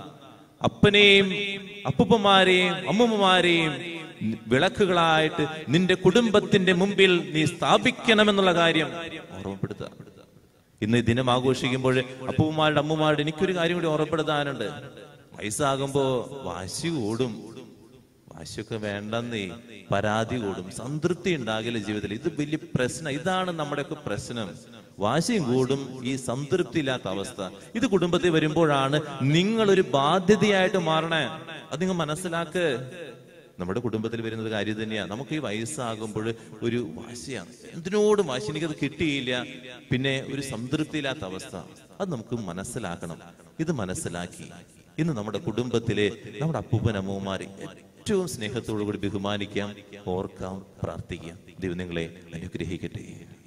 S1: അപ്പനെയും അപ്പൂപ്പന്മാരെയും അമ്മൂമ്മമാരെയും വിളക്കുകളായിട്ട് നിന്റെ കുടുംബത്തിന്റെ മുമ്പിൽ നീ സ്ഥാപിക്കണമെന്നുള്ള കാര്യം ഓർമ്മപ്പെടുത്തുക. ഇന്ന് ദിനം ആഘോഷിക്കുമ്പോൾ അപ്പൂമാരുടെ അമ്മമാരുടെ എനിക്കൊരു കാര്യം കൂടി ഓർമ്മപ്പെടുത്താനുണ്ട്. വയസ്സാകുമ്പോ വാശി കൂടും, വാശിയൊക്കെ വേണ്ടെന്നേ, പരാതി കൂടും, സംതൃപ്തി ഉണ്ടാകില്ല ജീവിതത്തിൽ. ഇത് വലിയ പ്രശ്നം, ഇതാണ് നമ്മുടെയൊക്കെ പ്രശ്നം. വാശിയും കൂടും, ഈ സംതൃപ്തിയില്ലാത്ത അവസ്ഥ. ഇത് കുടുംബത്തിൽ വരുമ്പോഴാണ് നിങ്ങളൊരു ബാധ്യതയായിട്ട് മാറണേ. അത് നിങ്ങൾ മനസ്സിലാക്ക്. നമ്മുടെ കുടുംബത്തിൽ വരുന്നത് കാര്യം തന്നെയാണ്. നമുക്ക് ഈ വയസ്സാകുമ്പോൾ ഒരു വാശിയാണ്, എന്തിനോടും വാശി, എനിക്കത് കിട്ടിയില്ല, പിന്നെ ഒരു സംതൃപ്തിയില്ലാത്ത അവസ്ഥ. അത് നമുക്ക് മനസ്സിലാക്കണം. ഇത് മനസ്സിലാക്കി ഇന്ന് നമ്മുടെ കുടുംബത്തിലെ നമ്മുടെ അപ്പൂപ്പൻ അമ്മൂമാരെ ഏറ്റവും സ്നേഹത്തോടു കൂടി ബഹുമാനിക്കാം, ഓർക്കാം, പ്രാർത്ഥിക്കാം. ദൈവം നിങ്ങളെ അനുഗ്രഹിക്കട്ടെ.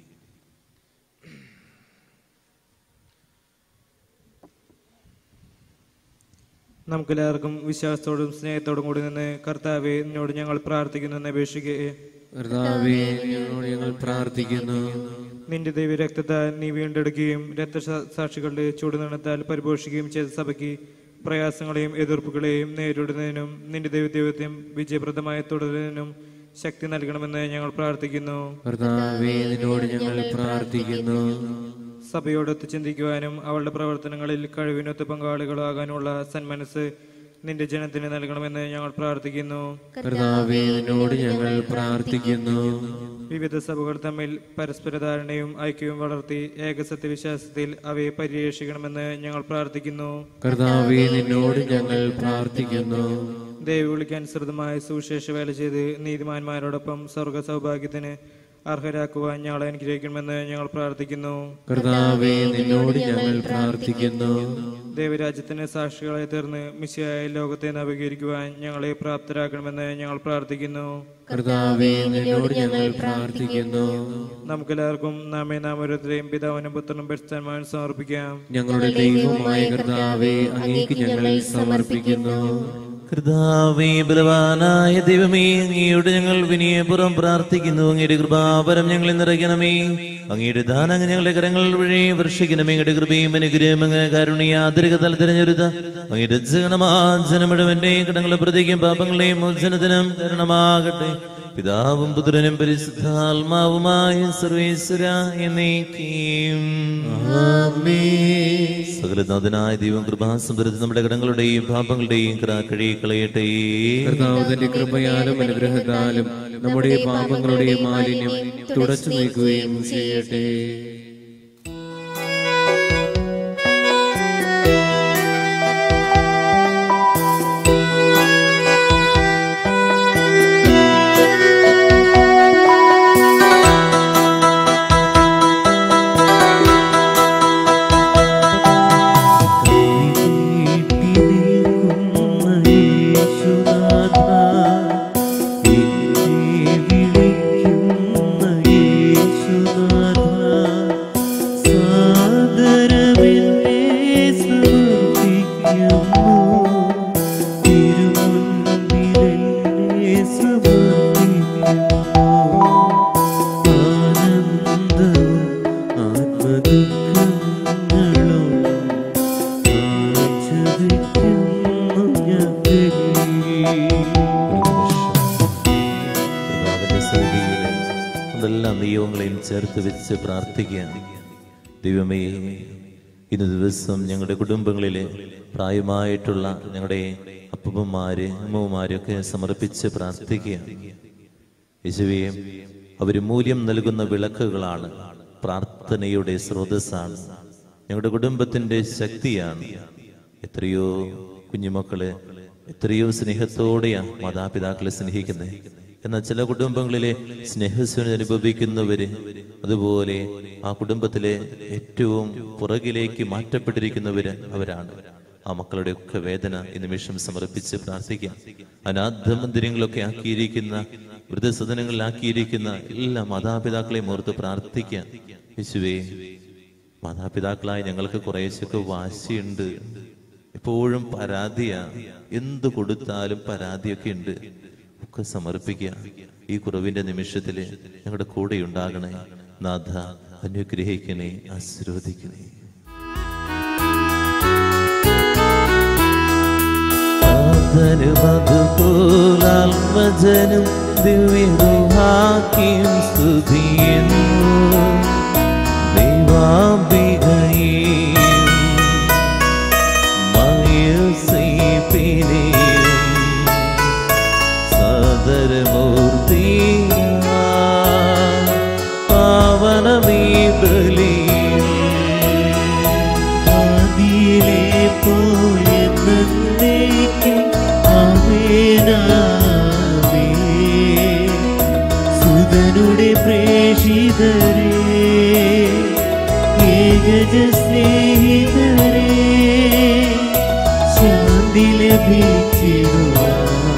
S4: നമുക്കെല്ലാവർക്കും വിശ്വാസത്തോടും സ്നേഹത്തോടും കൂടി നിന്ന് കർത്താവെ നിന്നോട് ഞങ്ങൾ പ്രാർത്ഥിക്കുന്നു എന്ന് അപേക്ഷിക്കുകയെ.
S2: കർത്താവേ, നിന്നോട് ഞങ്ങൾ പ്രാർത്ഥിക്കുന്നു.
S4: നിന്റെ ദൈവ രക്തത്താൽ നീ വീണ്ടെടുക്കുകയും രക്തസാക്ഷികളുടെ ചൂടുനിണത്താൽ പരിപോഷിക്കുകയും ചെയ്ത സഭയ്ക്ക് പ്രയാസങ്ങളെയും എതിർപ്പുകളെയും നേരിടുന്നതിനും നിന്റെ ദൈവദൈവത്വം വിജയപ്രദമായി തുടരുന്നതിനും ശക്തി നൽകണമെന്ന് ഞങ്ങൾ പ്രാർത്ഥിക്കുന്നു.
S2: കർത്താവേ, നിന്നോട് ഞങ്ങൾ പ്രാർത്ഥിക്കുന്നു.
S4: സഭയോടൊത്ത് ചിന്തിക്കുവാനും അവളുടെ പ്രവർത്തനങ്ങളിൽ കഴിവിനൊത്ത് പങ്കാളികളാകാനുള്ള സന്മനസ് നിന്റെ ജനത്തിന് നൽകണമെന്ന് ഞങ്ങൾ പ്രാർത്ഥിക്കുന്നു.
S2: കർത്താവേ, നിന്നോട് ഞങ്ങൾ പ്രാർത്ഥിക്കുന്നു.
S4: വിവിധ സഭകൾ തമ്മിൽ പരസ്പര ധാരണയും ഐക്യവും വളർത്തി ഏകസത്യവിശ്വാസത്തിൽ അവയെ പരിരക്ഷിക്കണമെന്ന് ഞങ്ങൾ പ്രാർത്ഥിക്കുന്നു.
S2: കർത്താവേ, നിന്നോട് ഞങ്ങൾ പ്രാർത്ഥിക്കുന്നു.
S4: ദൈവവിളിക്കനുസൃതമായ സുവിശേഷ വേല ചെയ്ത് നീതിമാന്മാരോടൊപ്പം സ്വർഗ സൗഭാഗ്യത്തിന് അർഹരാക്കുവാൻ ഞങ്ങളെ അനുഗ്രഹിക്കണമെന്ന് ഞങ്ങൾ പ്രാർത്ഥിക്കുന്നു.
S2: കർത്താവേ, നിന്നോട് ഞങ്ങൾ പ്രാർത്ഥിക്കുന്നു.
S4: ദൈവരാജ്യത്തിന് സാക്ഷികളായി തീർന്ന് മിശിഹായ ലോകത്തെ നവീകരിക്കുവാൻ ഞങ്ങളെ പ്രാപ്തരാക്കണമെന്ന് ഞങ്ങൾ പ്രാർത്ഥിക്കുന്നു.
S2: കർത്താവേ, നിന്നോട് ഞങ്ങൾ പ്രാർത്ഥിക്കുന്നു.
S4: നമുക്കെല്ലാവർക്കും നാമേ നാം ഓരോരുത്തരെയും പിതാവിനും പുത്രനും പരിശുദ്ധാത്മാവിനും സമർപ്പിക്കാം.
S2: ഞങ്ങളുടെ ദൈവമായ കർത്താവേ, അങ്ങേക്ക് ഞങ്ങൾ സമർപ്പിക്കുന്നു.
S1: കർത്താവേ, ബലവാനായ ദൈവമേ, അങ്ങയോട് ഞങ്ങൾ വിനയപൂർവ്വം പ്രാർത്ഥിക്കുന്നു. അങ്ങയുടെ കൃപാവരം ഞങ്ങളിൽ നിറയ്ക്കണമേ. അങ്ങയുടെ ദാനം ഞങ്ങളുടെ കരങ്ങൾ വഴി വർഷിക്കണമേ. അങ്ങയുടെ കൃപയും അനുഗ്രഹം അങ്ങ് കാരുണ്യാതിരിക തല തിരഞ്ഞെടുത്ത അങ്ങയുടെ ജനമാജനമിടവന്റെ കടങ്ങളെ പ്രതിക്കും പാപങ്ങളെയും മോചനത്തിനും കാരണമാകട്ടെ. പിതാവും പുത്രനും പരിശുദ്ധാത്മാവുമായ സർവേശ്വര എന്നേക്കും ആമേൻ. സകലനാഥനായ ദൈവം കൃപാസമ്പരത്തിൽ നമ്മുടെ കടങ്ങളുടെയും പാപങ്ങളുടെയും കഴുകി കളയട്ടെ.
S2: കർത്താവിന്റെ കൃപയാലും അനുഗ്രഹത്താലും നമ്മുടെ പാപങ്ങളുടെ മാലിന്യം തുടച്ചു നീക്കുകയും ചെയ്യട്ടെ.
S1: ചേർത്ത് വെച്ച് പ്രാർത്ഥിക്കുകയാണ്. ദൈവമേ, ഇന്ന് ദിവസം ഞങ്ങളുടെ കുടുംബങ്ങളിലെ പ്രായമായിട്ടുള്ള ഞങ്ങളുടെ അപ്പൂപ്പന്മാര് അമ്മമാരൊക്കെ സമർപ്പിച്ച് പ്രാർത്ഥിക്കുകയാണ്. യേശുവേ, അവര് മൂല്യം നൽകുന്ന വിളക്കുകളാണ്, പ്രാർത്ഥനയുടെ സ്രോതസ്സാണ്, ഞങ്ങളുടെ കുടുംബത്തിന്റെ ശക്തിയാണ്. എത്രയോ കുഞ്ഞുമക്കള് എത്രയോ സ്നേഹത്തോടെയാണ് മാതാപിതാക്കളെ സ്നേഹിക്കുന്നത്. എന്നാൽ ചില കുടുംബങ്ങളിലെ സ്നേഹസ്വന അനുഭവിക്കുന്നവര് അതുപോലെ ആ കുടുംബത്തിലെ ഏറ്റവും പുറകിലേക്ക് മാറ്റപ്പെട്ടിരിക്കുന്നവര് അവരാണ്. ആ മക്കളുടെ ഒക്കെ വേദന ഈ നിമിഷം സമർപ്പിച്ച് പ്രാർത്ഥിക്കാം. അനാഥ മന്ദിരങ്ങളൊക്കെ ആക്കിയിരിക്കുന്ന, വൃദ്ധസദനങ്ങളിലാക്കിയിരിക്കുന്ന എല്ലാ മാതാപിതാക്കളെയും ഓർത്ത് പ്രാർത്ഥിക്കാം. യേശുവേ, മാതാപിതാക്കളായി ഞങ്ങൾക്ക് കുറേശ്ശൊക്കെ വാശിയുണ്ട്, എപ്പോഴും പരാതിയാ, എന്ത് കൊടുത്താലും പരാതിയൊക്കെ ഉണ്ട്. ഒക്കെ സമർപ്പിക്കുക. ഈ കുറവിന്റെ നിമിഷത്തില് ഞങ്ങളുടെ കൂടെ ഉണ്ടാകണേ. നാഥ, അനുഗ്രഹിക്കണേ, ആശീർവദിക്കണേ. ആത്മജനും ദിവ്യഹാക്കിയും സ്തുതിയുന്നു. ദൈവാംബികയേ മയസീപിനെ സദരമൂർത്തി പാവനമീ ബലി
S5: നാമേ സുതനുടെ പ്രേഷിതരേ ഏകജ സ്നേഹിതരേ ശാന്തി ലഭിച്ചിടുവാൻ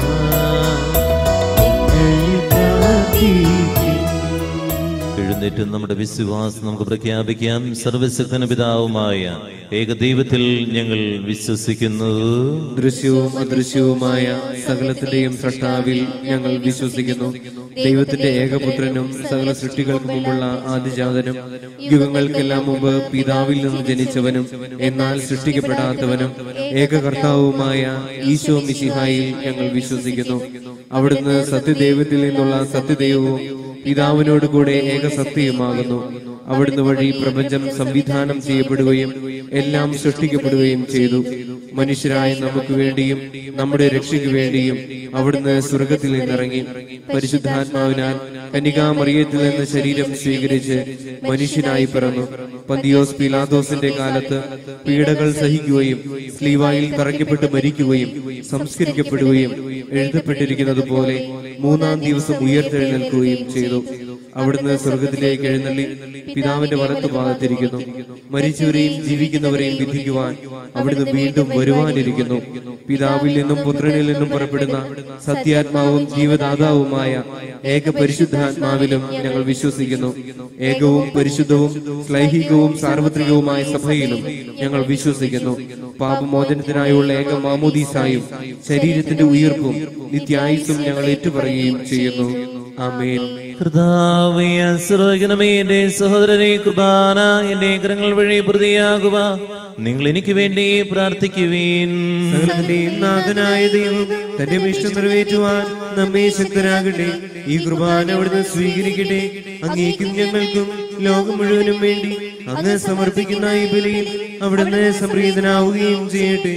S1: എഴുന്നേറ്റ് നമ്മുടെ വിശ്വാസം നമുക്ക് പ്രഖ്യാപിക്കാം. സർവശക്തന പിതാവുമായ ഏകദൈവത്തിൽ ഞങ്ങൾ വിശ്വസിക്കുന്നു.
S2: ദൃശ്യവും അദൃശ്യവുമായ സകലത്തിന്റെയും സൃഷ്ടാവിൽ ഞങ്ങൾ വിശ്വസിക്കുന്നു. ദൈവത്തിന്റെ ഏകപുത്രനും സകല സൃഷ്ടികൾക്ക് മുമ്പുള്ള ആദിജാതനും യുഗങ്ങൾക്കെല്ലാം മുമ്പ് പിതാവിൽ നിന്ന് ജനിച്ചവനും എന്നാൽ സൃഷ്ടിക്കപ്പെടാത്തവനും ഏകകർത്താവുമായ ഈശോ മിശിഹായിൽ ഞങ്ങൾ വിശ്വസിക്കുന്നു. അവിടുന്ന് സത്യദൈവത്തിൽ നിന്നുള്ള സത്യദൈവവും പിതാവിനോട് കൂടെ ഏകസത്യമാകുന്നു. അവിടുന്ന് വഴി പ്രപഞ്ചം സംവിധാനം ചെയ്യപ്പെടുകയും എല്ലാം സൃഷ്ടിക്കപ്പെടുകയും ചെയ്തു. മനുഷ്യരായ നമുക്ക് വേണ്ടിയും നമ്മുടെ രക്ഷയ്ക്ക് വേണ്ടിയും അവിടുന്ന് സ്വർഗത്തിൽ നിന്നിറങ്ങി പരിശുദ്ധാത്മാവിനാൽ കന്യകാമറിയത്തിൽ നിന്ന് ശരീരം സ്വീകരിച്ച് മനുഷ്യനായി പിറന്നു. പന്തിയോസ് പീലാത്തോസിന്റെ കാലത്ത് പീഡകൾ സഹിക്കുകയും സ്ലീവായിൽ തറയ്ക്കപ്പെട്ട് മരിക്കുകയും സംസ്കരിക്കപ്പെടുകയും എഴുതപ്പെട്ടിരിക്കുന്നത് പോലെ മൂന്നാം ദിവസം ഉയർത്തെഴുന്നേൽക്കുകയും ചെയ്തു. അവിടുന്ന് സ്വർഗത്തിലേക്ക് എഴുന്നള്ളി പിതാവിന്റെ വലത്ത് ഭാഗത്തിരിക്കുന്നു. മരിച്ചവരെയും ജീവിക്കുന്നവരെയും വിധിക്കുവാൻ അവിടുന്ന് വീണ്ടും വരുവാനിരിക്കുന്നു. പിതാവിൽ നിന്നും പുത്രനിൽ നിന്നും പുറപ്പെടുന്ന സത്യാത്മാവും ജീവദാതാവുമായ ഏക പരിശുദ്ധാത്മാവിലും ഞങ്ങൾ വിശ്വസിക്കുന്നു. ഏകവും പരിശുദ്ധവും ശ്ലൈഹികവും സാർവത്രികവുമായ സഭയിലും ഞങ്ങൾ വിശ്വസിക്കുന്നു. പാപമോചനത്തിനായുള്ള ഏക മാമോദീസായും ശരീരത്തിന്റെ ഉയർപ്പും നിത്യായുസ്സും ഞങ്ങൾ ഏറ്റുപറയുകയും ചെയ്യുന്നു. ആമേൻ.
S1: കർത്താവേ, ആശ്രയിക്കണമേ എന്റെ സഹോദരനെ. കുർബാന എന്റെ കരങ്ങൾ വഴി പ്രതിയാകുക. നിങ്ങൾ എനിക്ക് വേണ്ടി പ്രാർത്ഥിക്കുവീൻ.
S5: സകലത്തിന്റെയും നാഥനായ ദൈവം തന്റെ ഇഷ്ടം നിറവേറ്റുവാൻ നമ്മെ ശക്തരാകട്ടെ. ഈ കുർബാന അവിടുന്ന് സ്വീകരിക്കട്ടെ. അങ്ങേക്കും ഞങ്ങൾക്കും ലോകം മുഴുവനും വേണ്ടി അങ്ങ് സമർപ്പിക്കുന്ന ഈ ബലിയിൽ അവിടുന്ന് സംപ്രീതനാവുകയും ചെയ്യട്ടെ.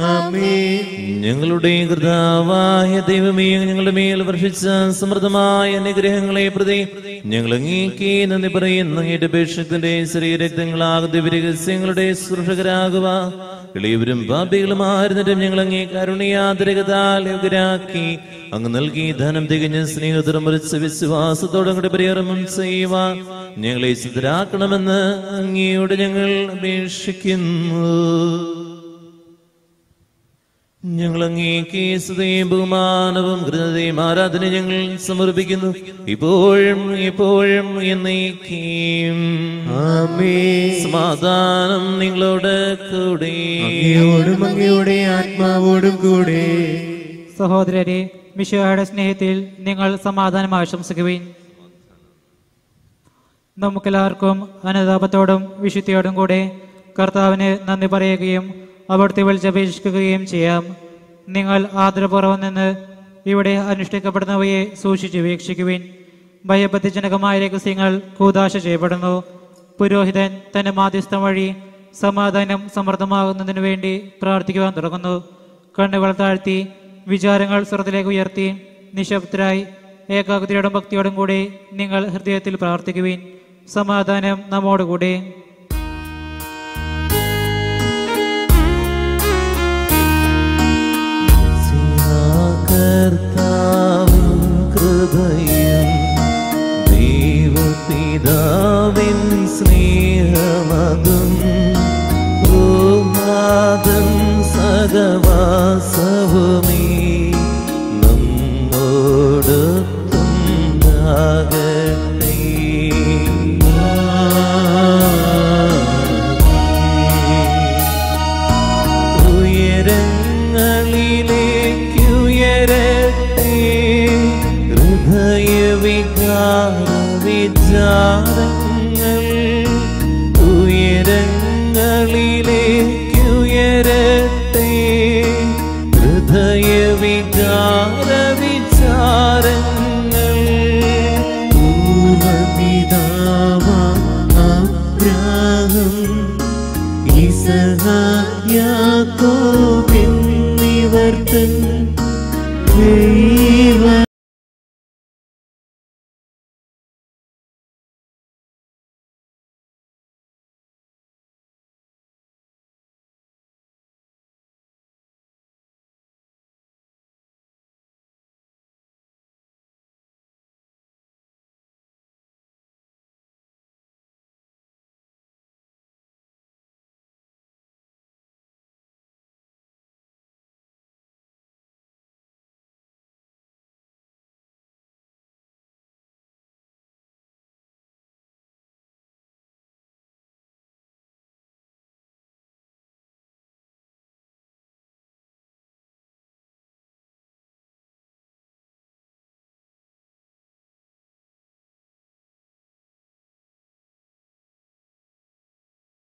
S5: ആമേൻ.
S1: ഞങ്ങളുടെ കർത്താവായ ദൈവമേ, ഞങ്ങളുടെ മേൽ വർഷിച്ച സമൃദ്ധമായ അനുഗ്രഹങ്ങളെ പ്രതി ഞങ്ങൾ അങ്ങേക്ക് നന്ദി പറയുന്നു. അങ്ങയുടെ അപേക്ഷത്തിന്റെ ശരീരരക്തങ്ങളാകുന്ന ദിവ്യരഹസ്യങ്ങളുടെ സുരക്ഷകരാകുക. എളിയവരും പാപികളുമായിരുന്നിട്ടും ഞങ്ങൾ അങ്ങേ കാരുണ്യാന്തരികതാൽ യോഗ്യരാക്കി അങ്ങ് നൽകി ധനം തികഞ്ഞ സ്നേഹത്തോടും മറിച്ച വിശ്വാസത്തോടും കൂടി പരികർമ്മം ചെയ്യുവാൻ ഞങ്ങളെ സിദ്ധരാക്കണമെന്ന് അങ്ങയോട് ഞങ്ങൾ അപേക്ഷിക്കുന്നു. ഞങ്ങൾ അങ്ങേക്ക് സ്തുതിയും ബഹുമാനവും കൃതയും ആരാധന ഞങ്ങൾ സമർപ്പിക്കുന്നു, ഇപ്പോഴും എപ്പോഴും എന്നേക്കും.
S5: ആമേൻ.
S1: സമാധാനം നിങ്ങളോട് കൂടെ.
S5: അങ്ങയോടും അങ്ങയുടെ ആത്മാവോടും കൂടെ.
S3: സഹോദരരെ, മിശിഹായുടെ സ്നേഹത്തിൽ നിങ്ങൾ സമാധാനം ആശംസിക്കുവിൻ. നമുക്കെല്ലാവർക്കും അനുതാപത്തോടും വിശുദ്ധിയോടും കൂടെ കർത്താവിന് നന്ദി പറയുകയും അവിടുത്തെ വിളിച്ചപേക്ഷിക്കുകയും ചെയ്യാം. നിങ്ങൾ ആദരപൂർവ്വം നിന്ന് ഇവിടെ അനുഷ്ഠിക്കപ്പെടുന്നവയെ സൂക്ഷിച്ചു വീക്ഷിക്കുവിൻ. ഭയഭക്തിജനകമായ രഹസ്യങ്ങൾ കൂദാശ ചെയ്യപ്പെടുന്നു. പുരോഹിതൻ തന്റെ മാധ്യസ്ഥം വഴി സമാധാനം സമൃദ്ധമാകുന്നതിനു വേണ്ടി പ്രാർത്ഥിക്കുവാൻ തുടങ്ങുന്നു. കണ്ണുകൾ താഴ്ത്തി വിചാരങ്ങൾ സ്വർത്തിലേക്ക് ഉയർത്തി നിശബ്ദരായി ഏകാഗ്രതയോടും ഭക്തിയോടും കൂടി നിങ്ങൾ ഹൃദയത്തിൽ പ്രാർത്ഥിക്കുവിൻ. സമാധാനം നമ്മോടുകൂടെ.
S1: കർത്താവിൻ കൃപയും ദൈവപിതാവിൻ സ്നേഹമതും ഭൂമാതൻ സഹവാസവുമീ നമ്മോടൊത്തുണ്ടാകട്ടെ. ഉയരങ്ങളിലേക്കുയരട്ടെ ഹൃദയവികാര വിചാരങ്ങൾ. ഉയരങ്ങളിലേക്കുയരട്ടെ ഹൃദയവികാര വിചാരങ്ങൾ.
S5: പൂർവപിതാവാം അബ്രാഹം ഇസഹാക്ക് യാക്കോബ് എന്നിവർ തൻ ദൈവ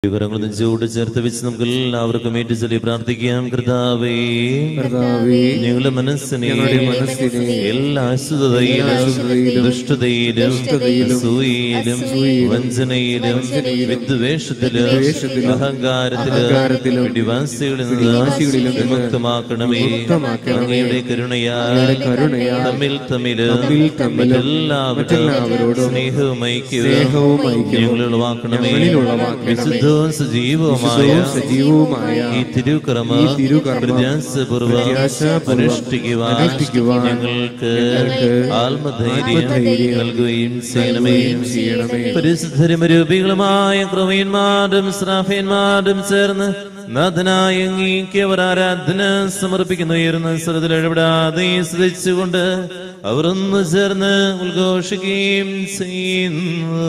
S1: കരങ്ങൾ നെഞ്ചോട് ചേർത്ത് വെച്ച് നമുക്ക് എല്ലാവർക്കും ഏറ്റു ചൊല്ലി പ്രാർത്ഥിക്കാം. കർത്താവേ, ഞങ്ങളുടെ മനസ്സിനെ എല്ലാ അശുദ്ധതയിലും ദുഷ്ടതയിലും അസൂയയിലും വഞ്ചനയിലും വിദ്വേഷത്തിലും അഹങ്കാരത്തിലും പിടിവാസികളിൽ നിന്ന് വിമുക്തമാക്കണമേ. അങ്ങയുടെ കരുണയാൽ തമ്മിൽ തമ്മിലും മറ്റെല്ലാവരോടും സ്നേഹവും ഐക്യവും ഞങ്ങൾ ഉളവാക്കണമേ. വിശുദ്ധ സജീവവുമായ ഈ തിരുക്കർമ്മം പ്രത്യാശപൂർവ്വം അനുഷ്ഠിക്കുവാൻ ഞങ്ങൾക്ക് ആത്മധൈര്യം നൽകുകയും ചെയ്യണമേ. പരിശുദ്ധരും രൂപികളുമായ ക്രമീന്മാരും ശ്രാഫ്യന്മാരും ചേർന്ന് നാഥനായ അങ്ങേക്ക് അവർ ആരാധന സമർപ്പിക്കുന്നു. ഉയർന്ന സ്വരത്തിൽ ഇടപെടാതെ സ്തുതിച്ചുകൊണ്ട് അവർ ഒന്ന് ചേർന്ന് ഉദ്ഘോഷിക്കുകയും ചെയ്യുന്നു.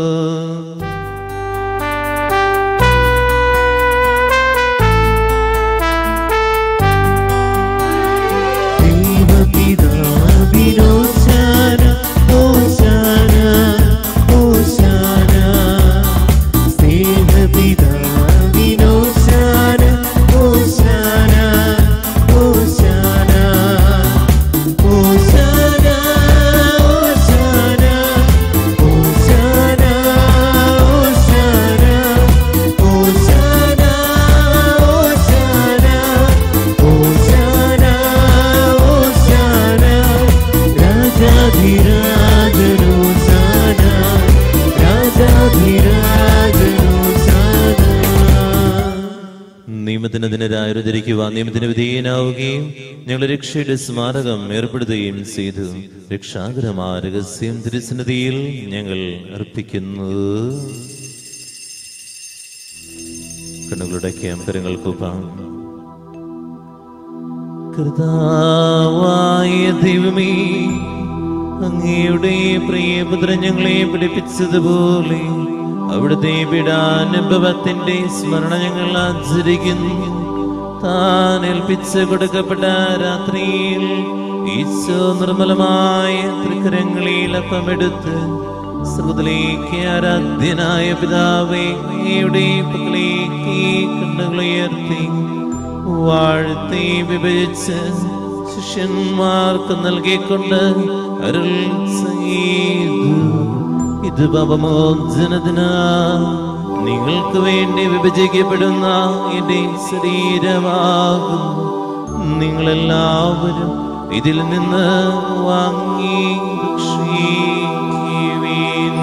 S1: നിയമത്തിനെതിരായിരിക്കുവാൻ നിയമത്തിന് വിധേയനാവുകയും ഞങ്ങളുടെ രക്ഷയുടെ സ്മാരകം ഏർപ്പെടുത്തുകയും ചെയ്തു. രക്ഷാകരമായ രഹസ്യം തിരുസന്നിധിയിൽ ഞങ്ങൾ അർപ്പിക്കുന്നു. കണ്ണുകളുടെ കരങ്ങൾക്കൊപ്പം കർത്താവായ ദൈവമേ, അങ്ങയുടെ പ്രിയപുത്രൻ ഞങ്ങളെ പഠിപ്പിച്ചതുപോലെ അവിടുത്തെ പീഡാനുഭവത്തിന്റെ സ്മരണ ഞങ്ങൾ ആചരിക്കുന്നു. താൻ ഏൽപ്പിച്ച് കൊടുക്കപ്പെട്ട രാത്രിയിൽ ഈശോ നിർമ്മലമായ തൃക്കരങ്ങളിൽ അപ്പമെടുത്ത് സ്വർഗ്ഗത്തിലേക്ക് ആരാധ്യനായ പിതാവേ, അങ്ങയുടെ പക്കലേക്ക് കണ്ണുകളുയർത്തി വാഴ്ത്തി വിഭജിച്ച് ശിഷ്യന്മാർക്ക് നൽകിക്കൊണ്ട് അരുൾ ചെയ്തു. ഇത് പാപമോചനത്തിനാ നിങ്ങൾക്ക് വേണ്ടി വിഭജിക്കപ്പെടുന്ന എന്റെ ശരീരമാകുന്നു. നിങ്ങളെല്ലാവരും ഇതിൽ നിന്ന് വാങ്ങി ഭക്ഷിക്കുവിൻ.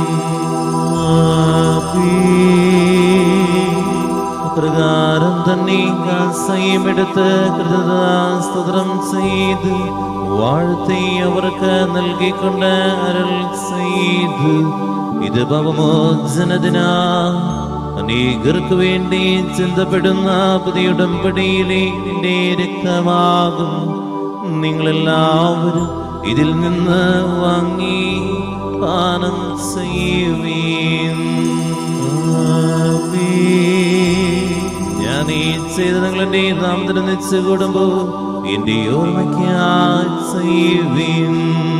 S1: പ്രകാരം തന്നെ കാസയുമെടുത്ത് കൃതസ്തോത്രം ചെയ്ത് വാഴ്ത്തി അവർക്ക് നൽകിക്കൊണ്ട് അരുൾ ചെയ്തു. ഇത് പാപമോചനത്തിനാ അനേകർക്ക് വേണ്ടി ചിന്തപ്പെടുന്ന പുതിയ ഉടമ്പടിയിലെ എന്റെ രക്തമാകും. നിങ്ങളെല്ലാവരും ഇതിൽ നിന്ന് വാങ്ങി പാനം ചെയ്യുവീൻ. ഞാൻ ഈ ചെയ്ത് നിങ്ങൾ എന്റെ നാമത്തിന് നിച്ച് കൂടുമ്പോ എന്റെ ഓർമ്മയ്ക്കായി ചെയ്യുവീൻ.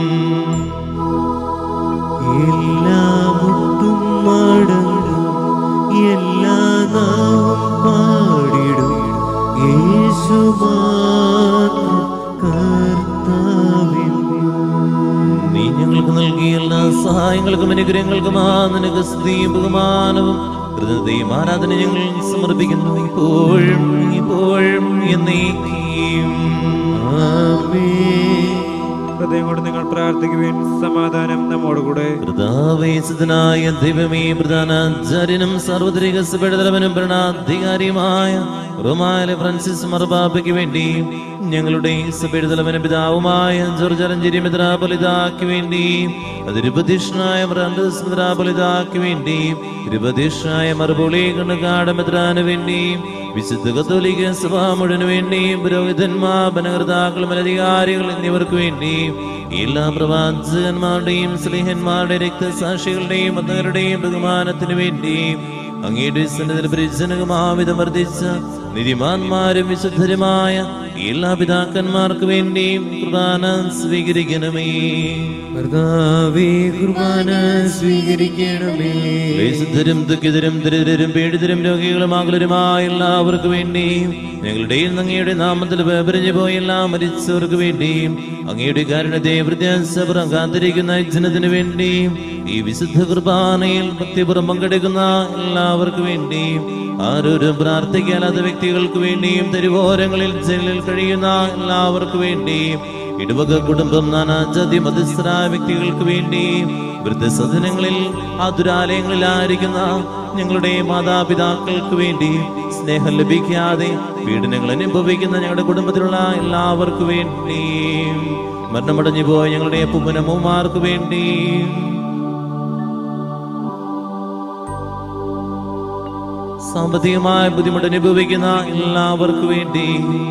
S5: എല്ലാ മുട്ടും മടങ്ങും, എല്ലാ നാവും പാടിടും, യേശു മാത്രം കർത്താവിൻ.
S1: നീ ഞങ്ങൾക്ക് നൽകിയ എല്ലാ സഹായങ്ങൾക്കും അനുഗ്രഹങ്ങൾക്കുമാ നിനക്ക് സ്തുതിയും ബഹുമാനവും കൃതജ്ഞതയും ആരാധന ഞങ്ങൾ സമർപ്പിക്കുന്നു. ഇപ്പോഴും ഇപ്പോഴും എന്നേക്കും
S5: ആമേൻ.
S4: ഹൃദയം കൊണ്ട് നിങ്ങൾ പ്രാർത്ഥിക്കുവിൻ. സമാധാനം നമ്മോടുകൂടെ.
S1: കർത്താവേശനായ ദൈവമേ, പ്രധാനാചാര്യനും സാർവത്രിക സഭയുടെ തലവനും ഭരണാധികാരിയുമായ റോമായിലെ ഫ്രാൻസിസ് മാർപ്പാപ്പയ്ക്ക് വേണ്ടി ഞങ്ങളുടെ സഭയുടെ തലവനും പിതാവുമായ ജോർജ് അലഞ്ചേരി മെത്രാപ്പൊലീത്തായ്ക്ക് വേണ്ടി, അതിരുപതീഷ്ണായ ഫ്രാൻസിസ് മെത്രാപ്പൊലീത്തായ്ക്ക് വേണ്ടി, ഇരുപതീഷ്ണായ മറുപൊളി കണ്ണുകാട് മെത്രാന് വേണ്ടി, വിശുദ്ധ കത്തോലിക്ക സഭ മുഴുവന് വേണ്ടി, പുരോഹിതന്മാർ, ഭരണകർത്താക്കൾ, മേലധികാരികൾ എന്നിവർക്ക് വേണ്ടി, എല്ലാ പ്രവാചകന്മാരുടെയും സ്ലീഹന്മാരുടെ രക്തസാക്ഷികളുടെയും മതങ്ങളുടെയും ബഹുമാനത്തിനു വേണ്ടി, അങ്ങയുടെ സന്നിധിയിൽ പരിജനകമാവിധം വർദ്ധിച്ച നീതിമാന്മാരും വിശുദ്ധരുമായ എല്ലാ പിതാക്കന്മാർക്ക് വേണ്ടിയും കുർബാന സ്വീകരിക്കണമേ.
S5: കർത്താവേ, കുർബാന സ്വീകരിക്കണമേ.
S1: വിശുദ്ധരും ദുഃഖിതരും ദരിദ്രരും പീഡിതരും രോഗികളും ആകുലരുമായ എല്ലാവർക്കു വേണ്ടിയും ഞങ്ങളുടെ അങ്ങയുടെ നാമത്തിൽ വേപരിഞ്ഞു പോയ എല്ലാ മരിച്ചവർക്ക് വേണ്ടിയും അങ്ങയുടെ കാരുണ്യത്തെ വൃദ്ധാസപുറം കാത്തിരിക്കുന്ന ജനത്തിനു വേണ്ടിയും ഈ വിശുദ്ധ കുർബാനയിൽ ഭക്തിപുറം പങ്കെടുക്കുന്ന എല്ലാവർക്കു വേണ്ടിയും ആരോരും പ്രാർത്ഥിക്കാത്ത വ്യക്തികൾക്ക് വേണ്ടിയും തെരുവോരങ്ങളിൽ ജയിലിൽ കഴിയുന്ന എല്ലാവർക്കു വേണ്ടിയും ഇടവക കുടുംബം നാനാജാതി മതസ്ഥരായ വ്യക്തികൾക്ക് വേണ്ടിയും വൃദ്ധസദനങ്ങളിൽ ആതുരാലയങ്ങളിലായിരിക്കുന്ന ഞങ്ങളുടെ മാതാപിതാക്കൾക്ക് വേണ്ടി സ്നേഹം ലഭിക്കാതെ പീഡനങ്ങൾ അനുഭവിക്കുന്ന ഞങ്ങളുടെ കുടുംബത്തിലുള്ള എല്ലാവർക്കു വേണ്ടിയും മരണമടഞ്ഞു പോയ ഞങ്ങളുടെ അപ്പൂപ്പനമ്മമാർക്ക് വേണ്ടിയും സാമ്പത്തികമായ ബുദ്ധിമുട്ട് അനുഭവിക്കുന്ന എല്ലാവർക്കു വേണ്ടി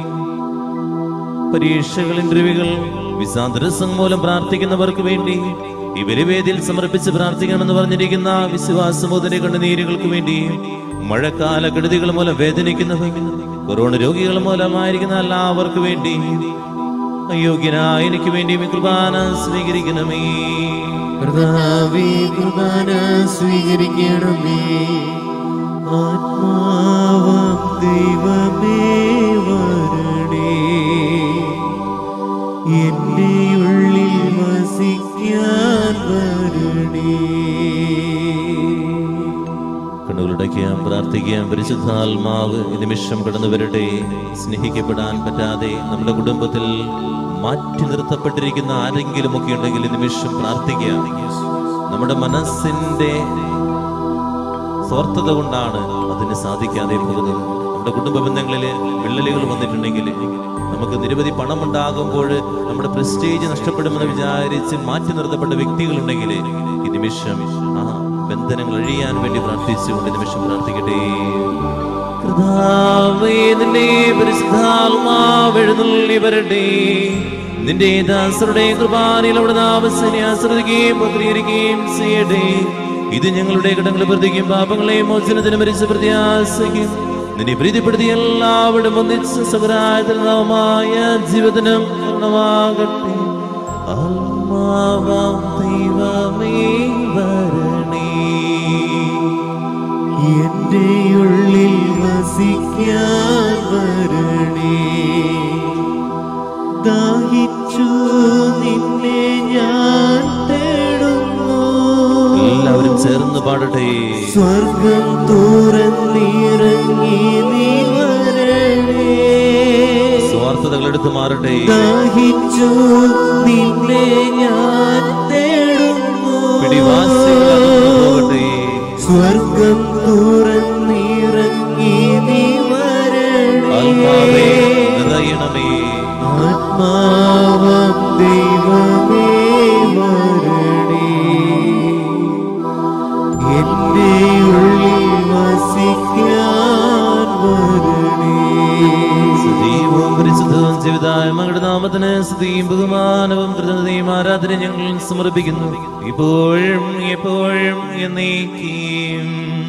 S1: പരീക്ഷകൾ ഇന്റർവ്യൂകൾ വിസാന്തരസം മൂലം പ്രാർത്ഥിക്കുന്നവർക്ക് വേണ്ടി ഇവരെ വേദിയിൽ സമർപ്പിച്ച് പ്രാർത്ഥിക്കണമെന്ന് പറഞ്ഞിരിക്കുന്ന വിശ്വാസമോദന കണ്ണുനീരുകൾക്ക് വേണ്ടി മഴക്കാല കെടുതികൾ മൂലം വേദനിക്കുന്നവർ കൊറോണ രോഗികൾ മൂലമായിരിക്കുന്ന എല്ലാവർക്കു വേണ്ടി അയോഗ്യനായ എനിക്ക് വേണ്ടി കുർബാന സ്വീകരിക്കണമേ.
S5: കർത്താവേ, കുർബാന സ്വീകരിക്കണമേ. ആത്മാവാം ദൈവമേ വരണേ, എന്റെ ഉള്ളിൽ വസിക്കാൻ വരണേ.
S1: കണ്ണുകളടയ്ക്കാം, പ്രാർത്ഥിക്കാം. പരിശുദ്ധാത്മാവ് ഈ നിമിഷം കടന്നു വരട്ടെ. സ്നേഹിക്കപ്പെടാൻ പറ്റാതെ നമ്മുടെ കുടുംബത്തിൽ മാറ്റി നിർത്തപ്പെട്ടിരിക്കുന്ന ആരെങ്കിലും ഒക്കെ ഉണ്ടെങ്കിൽ ഈ നിമിഷം പ്രാർത്ഥിക്കാം. നമ്മുടെ മനസ്സിന്റെ സ്വാർത്ഥത കൊണ്ടാണ് അതിന് സാധിക്കാതെ പോകുന്നത്. നമ്മുടെ കുടുംബ ബന്ധങ്ങളില് വിള്ളലുകൾ വന്നിട്ടുണ്ടെങ്കിൽ, നമുക്ക് നിരവധി പണം ഉണ്ടാകുമ്പോൾ നമ്മുടെ പ്രസ്റ്റേജ് നഷ്ടപ്പെടുമെന്ന് വിചാരിച്ച് മാറ്റി നിർത്തപ്പെട്ട വ്യക്തികളുണ്ടെങ്കിൽ ഈ നിമിഷം ആ ബന്ധനങ്ങൾ അഴിയാൻ വേണ്ടി പ്രാർത്ഥിച്ചുകൊണ്ട് നിമിഷം പ്രാർത്ഥിക്കട്ടെ. കർത്താവേ, നിന്റെ പരിശുദ്ധാത്മാവ് എഴുന്നള്ളി വരട്ടെ. നിന്റെ ദാസരുടെ കൃപാനിൽ അവിടെ ആവശ്യം ആശ്രയിക്കുകയും പത്രീകരിക്കുകയും ചെയ്യട്ടെ. ഇത് ഞങ്ങളുടെ കടങ്ങൾ പ്രതിക്കും പാപങ്ങളെയും മോചനത്തിന് മരിച്ച പ്രത്യാശയ്ക്കും നിന്നെ പ്രീതിപ്പെടുത്തി എല്ലാവരും ഒന്നിച്ച് സകരായ ജീവിതത്തിനും കാരണമാകട്ടെ. ആത്മാവാം ദൈവമേ വരണേ,
S5: എന്റെ ഉള്ളിൽ വസിക്കാൻ വരണേ. ദാഹിച്ചു നിന്നെ ഞാൻ തേടുന്നു.
S1: എല്ലാവരും ചേർന്ന് പാടട്ടെ.
S5: സ്വർഗം തുറന്നിറങ്ങി നീ വരണേ.
S1: സ്വാർത്ഥതകൾ എടുത്തു മാറട്ടെ.
S5: ദാഹിച്ചു നിന്നെ ഞാൻ തേടുന്നു.
S1: പിടിവാസികൾ പോകട്ടെ.
S5: സ്വർഗം തുറന്നിറങ്ങി നീ വരണേ.
S1: ആത്മാവേ നിറയണമേ.
S5: ആത്മാവാം ദൈവമേ വരണേ, എന്റെ ഉള്ളിൽ വസിക്കാൻ വരണേ.
S1: സജീവവും പരിശുദ്ധവും ജീവിതായ മകളുടെ നാമത്തിന് സ്തുതിയും ബഹുമാനവും കൃതജ്ഞതയും ആരാധന ഞങ്ങൾ സമർപ്പിക്കുന്നു, ഇപ്പോഴും എപ്പോഴും എന്നേക്കും.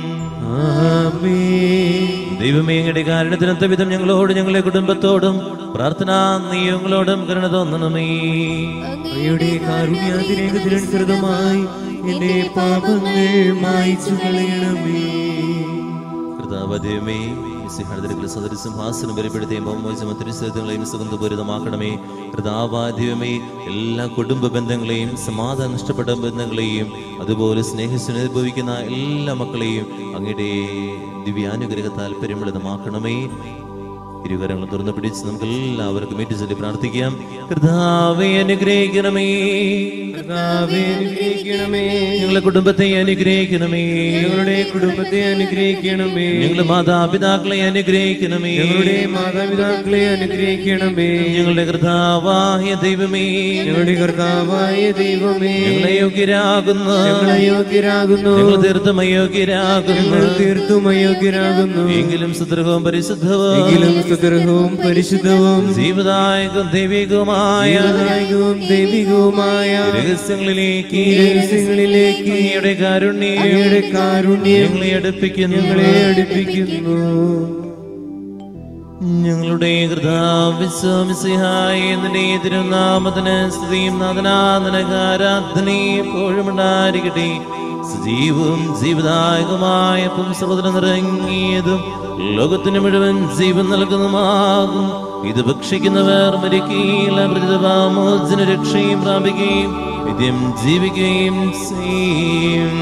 S5: ആമേൻ.
S1: ദൈവമേ, അങ്ങയുടെ കാരുണ്യത്തിനൊത്ത വിധം ഞങ്ങളോട് ഞങ്ങളുടെ കുടുംബത്തോടും പ്രാർത്ഥനാ നിയോഗങ്ങളോടും കരുണ തോന്നണമേ.
S5: അങ്ങയുടെ കാരുണ്യാതിരേകത്തിനനുസൃതമായി എന്റെ പാപങ്ങൾ മായ്ച്ചു കളയണമേ.
S1: കർത്താവേ, സദൃസിംഹാസനം ബലപ്പെടുത്തുകയും ഭൗമോചമ തിരുസേതങ്ങളെയും സുഗന്ധപൂരിതമാക്കണമേ. കർത്താവാദ്യമേ, എല്ലാ കുടുംബ ബന്ധങ്ങളെയും സമാധാനം നഷ്ടപ്പെട്ട ബന്ധങ്ങളെയും അതുപോലെ സ്നേഹസ്വന അനുഭവിക്കുന്ന എല്ലാ മക്കളെയും അങ്ങയുടെ ദിവ്യാനുഗ്രഹ താല്പര്യമുള്ളതുമാക്കണമേ. ഇരുകരങ്ങൾ തുറന്നു പിടിച്ച് നമുക്ക് എല്ലാവർക്കും ഏറ്റു ചൊല്ലി പ്രാർത്ഥിക്കാം. കർത്താവേ അനുഗ്രഹിക്കണമേ,
S5: കർത്താവേ അനുഗ്രഹിക്കണമേ.
S1: ഞങ്ങളുടെ കുടുംബത്തെ അനുഗ്രഹിക്കണമേ,
S5: ഞങ്ങളുടെ കുടുംബത്തെ അനുഗ്രഹിക്കണമേ.
S1: ഞങ്ങളുടെ മാതാപിതാക്കളെ അനുഗ്രഹിക്കണമേ,
S5: ഞങ്ങളുടെ മാതാപിതാക്കളെ അനുഗ്രഹിക്കണമേ.
S1: ഞങ്ങളുടെ കർത്താവായ ദൈവമേ,
S5: ഞങ്ങളുടെ കർത്താവായ ദൈവമേ,
S1: ഞങ്ങളെ യോഗ്യരാകുന്നു,
S5: ഞങ്ങളെ യോഗ്യരാകുന്നു,
S1: ഞങ്ങൾ തീർത്തും അയോഗ്യരാകുന്നു,
S5: ഞങ്ങൾ തീർത്തും അയോഗ്യരാകുന്നു.
S1: എങ്കിലും സുദൃഢവും പരിശുദ്ധവും
S5: എങ്കിലും സുദൃഢവും പരിശുദ്ധവും
S1: ജീവദായകവും ദൈവികവുമായ
S5: ജീവദായകവും ദൈവികവുമായ
S1: രഹസ്യങ്ങളിലേക്ക്
S5: രഹസ്യങ്ങളിലേക്ക്
S1: അങ്ങയുടെ കാരുണ്യം
S5: അങ്ങയുടെ കാരുണ്യം
S1: ഞങ്ങളെ അടുപ്പിക്കുന്നു
S5: ഞങ്ങളെ അടുപ്പിക്കുന്നു.
S1: ഞങ്ങളുടെ കർത്താവിശ്വാമിസിഹായ നിന്റെ തിരുനാമത്തിന് സ്തുതിയും നാഥനാഥനകാരാധനയും എപ്പോഴും ഉണ്ടായിരിക്കട്ടെ. സജീവവും ജീവദായകമായ പുംസഹോദരം നിറങ്ങിയതും ലോകത്തിന് മുഴുവൻ ജീവൻ നൽകുന്നതുമാകും. ഇത് ഭക്ഷിക്കുന്നവർ മരിക്കുകയില്ല, പ്രതിപാമോചന രക്ഷയും പ്രാപിക്കുകയും നിത്യം ജീവിക്കുകയും ചെയ്യും.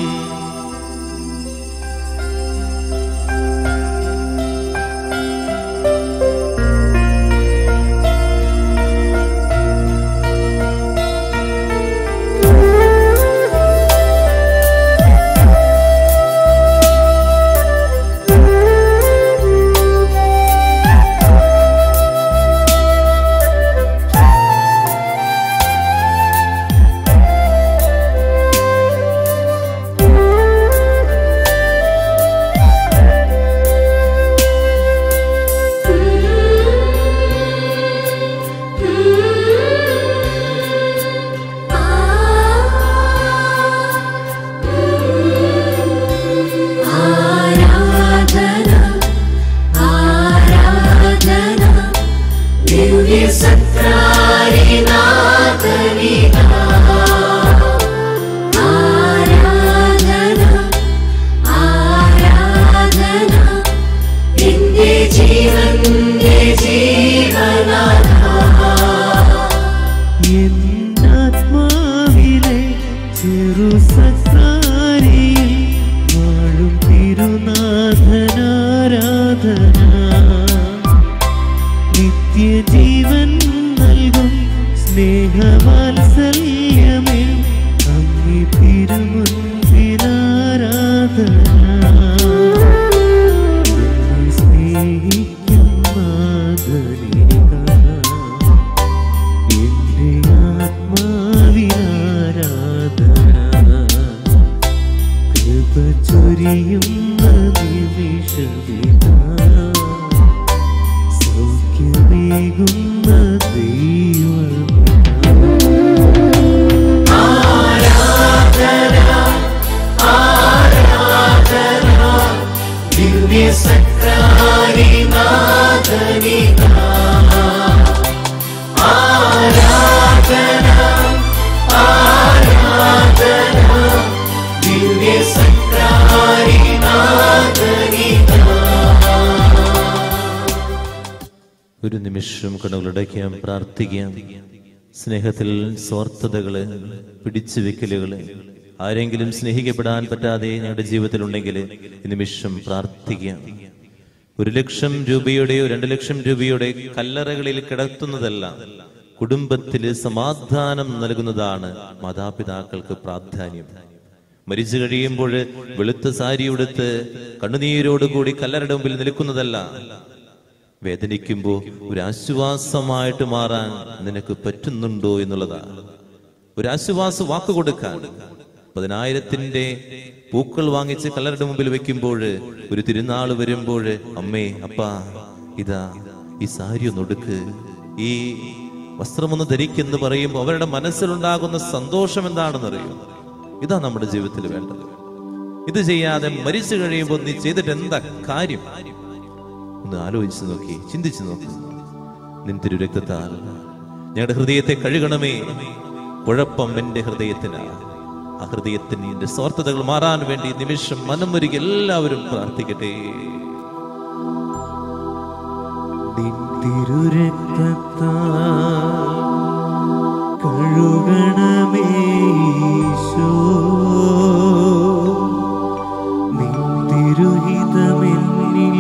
S1: ഒരു നിമിഷം കണ്ണുകളടയ്ക്കാം, പ്രാർത്ഥിക്കാം. സ്നേഹത്തിൽ സ്വാർത്ഥതകള്, പിടിച്ചു വെക്കലുകള്, ആരെങ്കിലും സ്നേഹിക്കപ്പെടാൻ പറ്റാതെ ഞങ്ങളുടെ ജീവിതത്തിലുണ്ടെങ്കിൽ ഈ നിമിഷം പ്രാർത്ഥിക്കാം. ഒരു ലക്ഷം രൂപയുടെയോ രണ്ടു ലക്ഷം രൂപയുടെ കല്ലറകളിൽ കിടത്തുന്നതല്ല, കുടുംബത്തില് സമാധാനം നൽകുന്നതാണ് മാതാപിതാക്കൾക്ക് പ്രാധാന്യം. മരിച്ചു കഴിയുമ്പോൾ വെളുത്ത സാരി ഉടുത്ത് കണ്ണുനീരോടുകൂടി കല്ലറയുടെ മുമ്പിൽ നിൽക്കുന്നതല്ല, വേദനിക്കുമ്പോ ഒരു ആശ്വാസമായിട്ട് മാറാൻ നിനക്ക് പറ്റുന്നുണ്ടോ എന്നുള്ളതാണ്. ഒരു ആശ്വാസ വാക്ക് കൊടുക്കാൻ പതിനായിരത്തിന്റെ പൂക്കൾ വാങ്ങിച്ച് കല്ലറയുടെ മുമ്പിൽ വെക്കുമ്പോൾ, ഒരു തിരുനാൾ വരുമ്പോൾ അമ്മേ അപ്പാ ഇതാ ഈ സാരി ഒന്ന് ഉടുക്ക്, ഈ വസ്ത്രമൊന്ന് ധരിക്കെന്ന് പറയുമ്പോൾ അവരുടെ മനസ്സിലുണ്ടാകുന്ന സന്തോഷം എന്താണെന്നറിയും. ഇതാ നമ്മുടെ ജീവിതത്തിൽ വേണ്ടത്. ഇത് ചെയ്യാതെ മരിച്ചു കഴിയുമ്പോൾ നീ ചെയ്തിട്ട് എന്താ കാര്യം? ഒന്ന് ആലോചിച്ച് നോക്കി, ചിന്തിച്ചു നോക്കി. നിൻ തിരു രക്തത്താൽ ഞങ്ങളുടെ ഹൃദയത്തെ കഴുകണമേ. കുഴപ്പം എന്റെ ഹൃദയത്തിനാണ്. ആ ഹൃദയത്തിന്റെ സ്വാർത്ഥതകൾ മാറാൻ വേണ്ടി നിമിഷം മനമൊരുക്കി എല്ലാവരും പ്രാർത്ഥിക്കട്ടെ.
S5: കഴുകണമേ ഈശോ, നിൻ തിരുഹിതമെന്നിൽ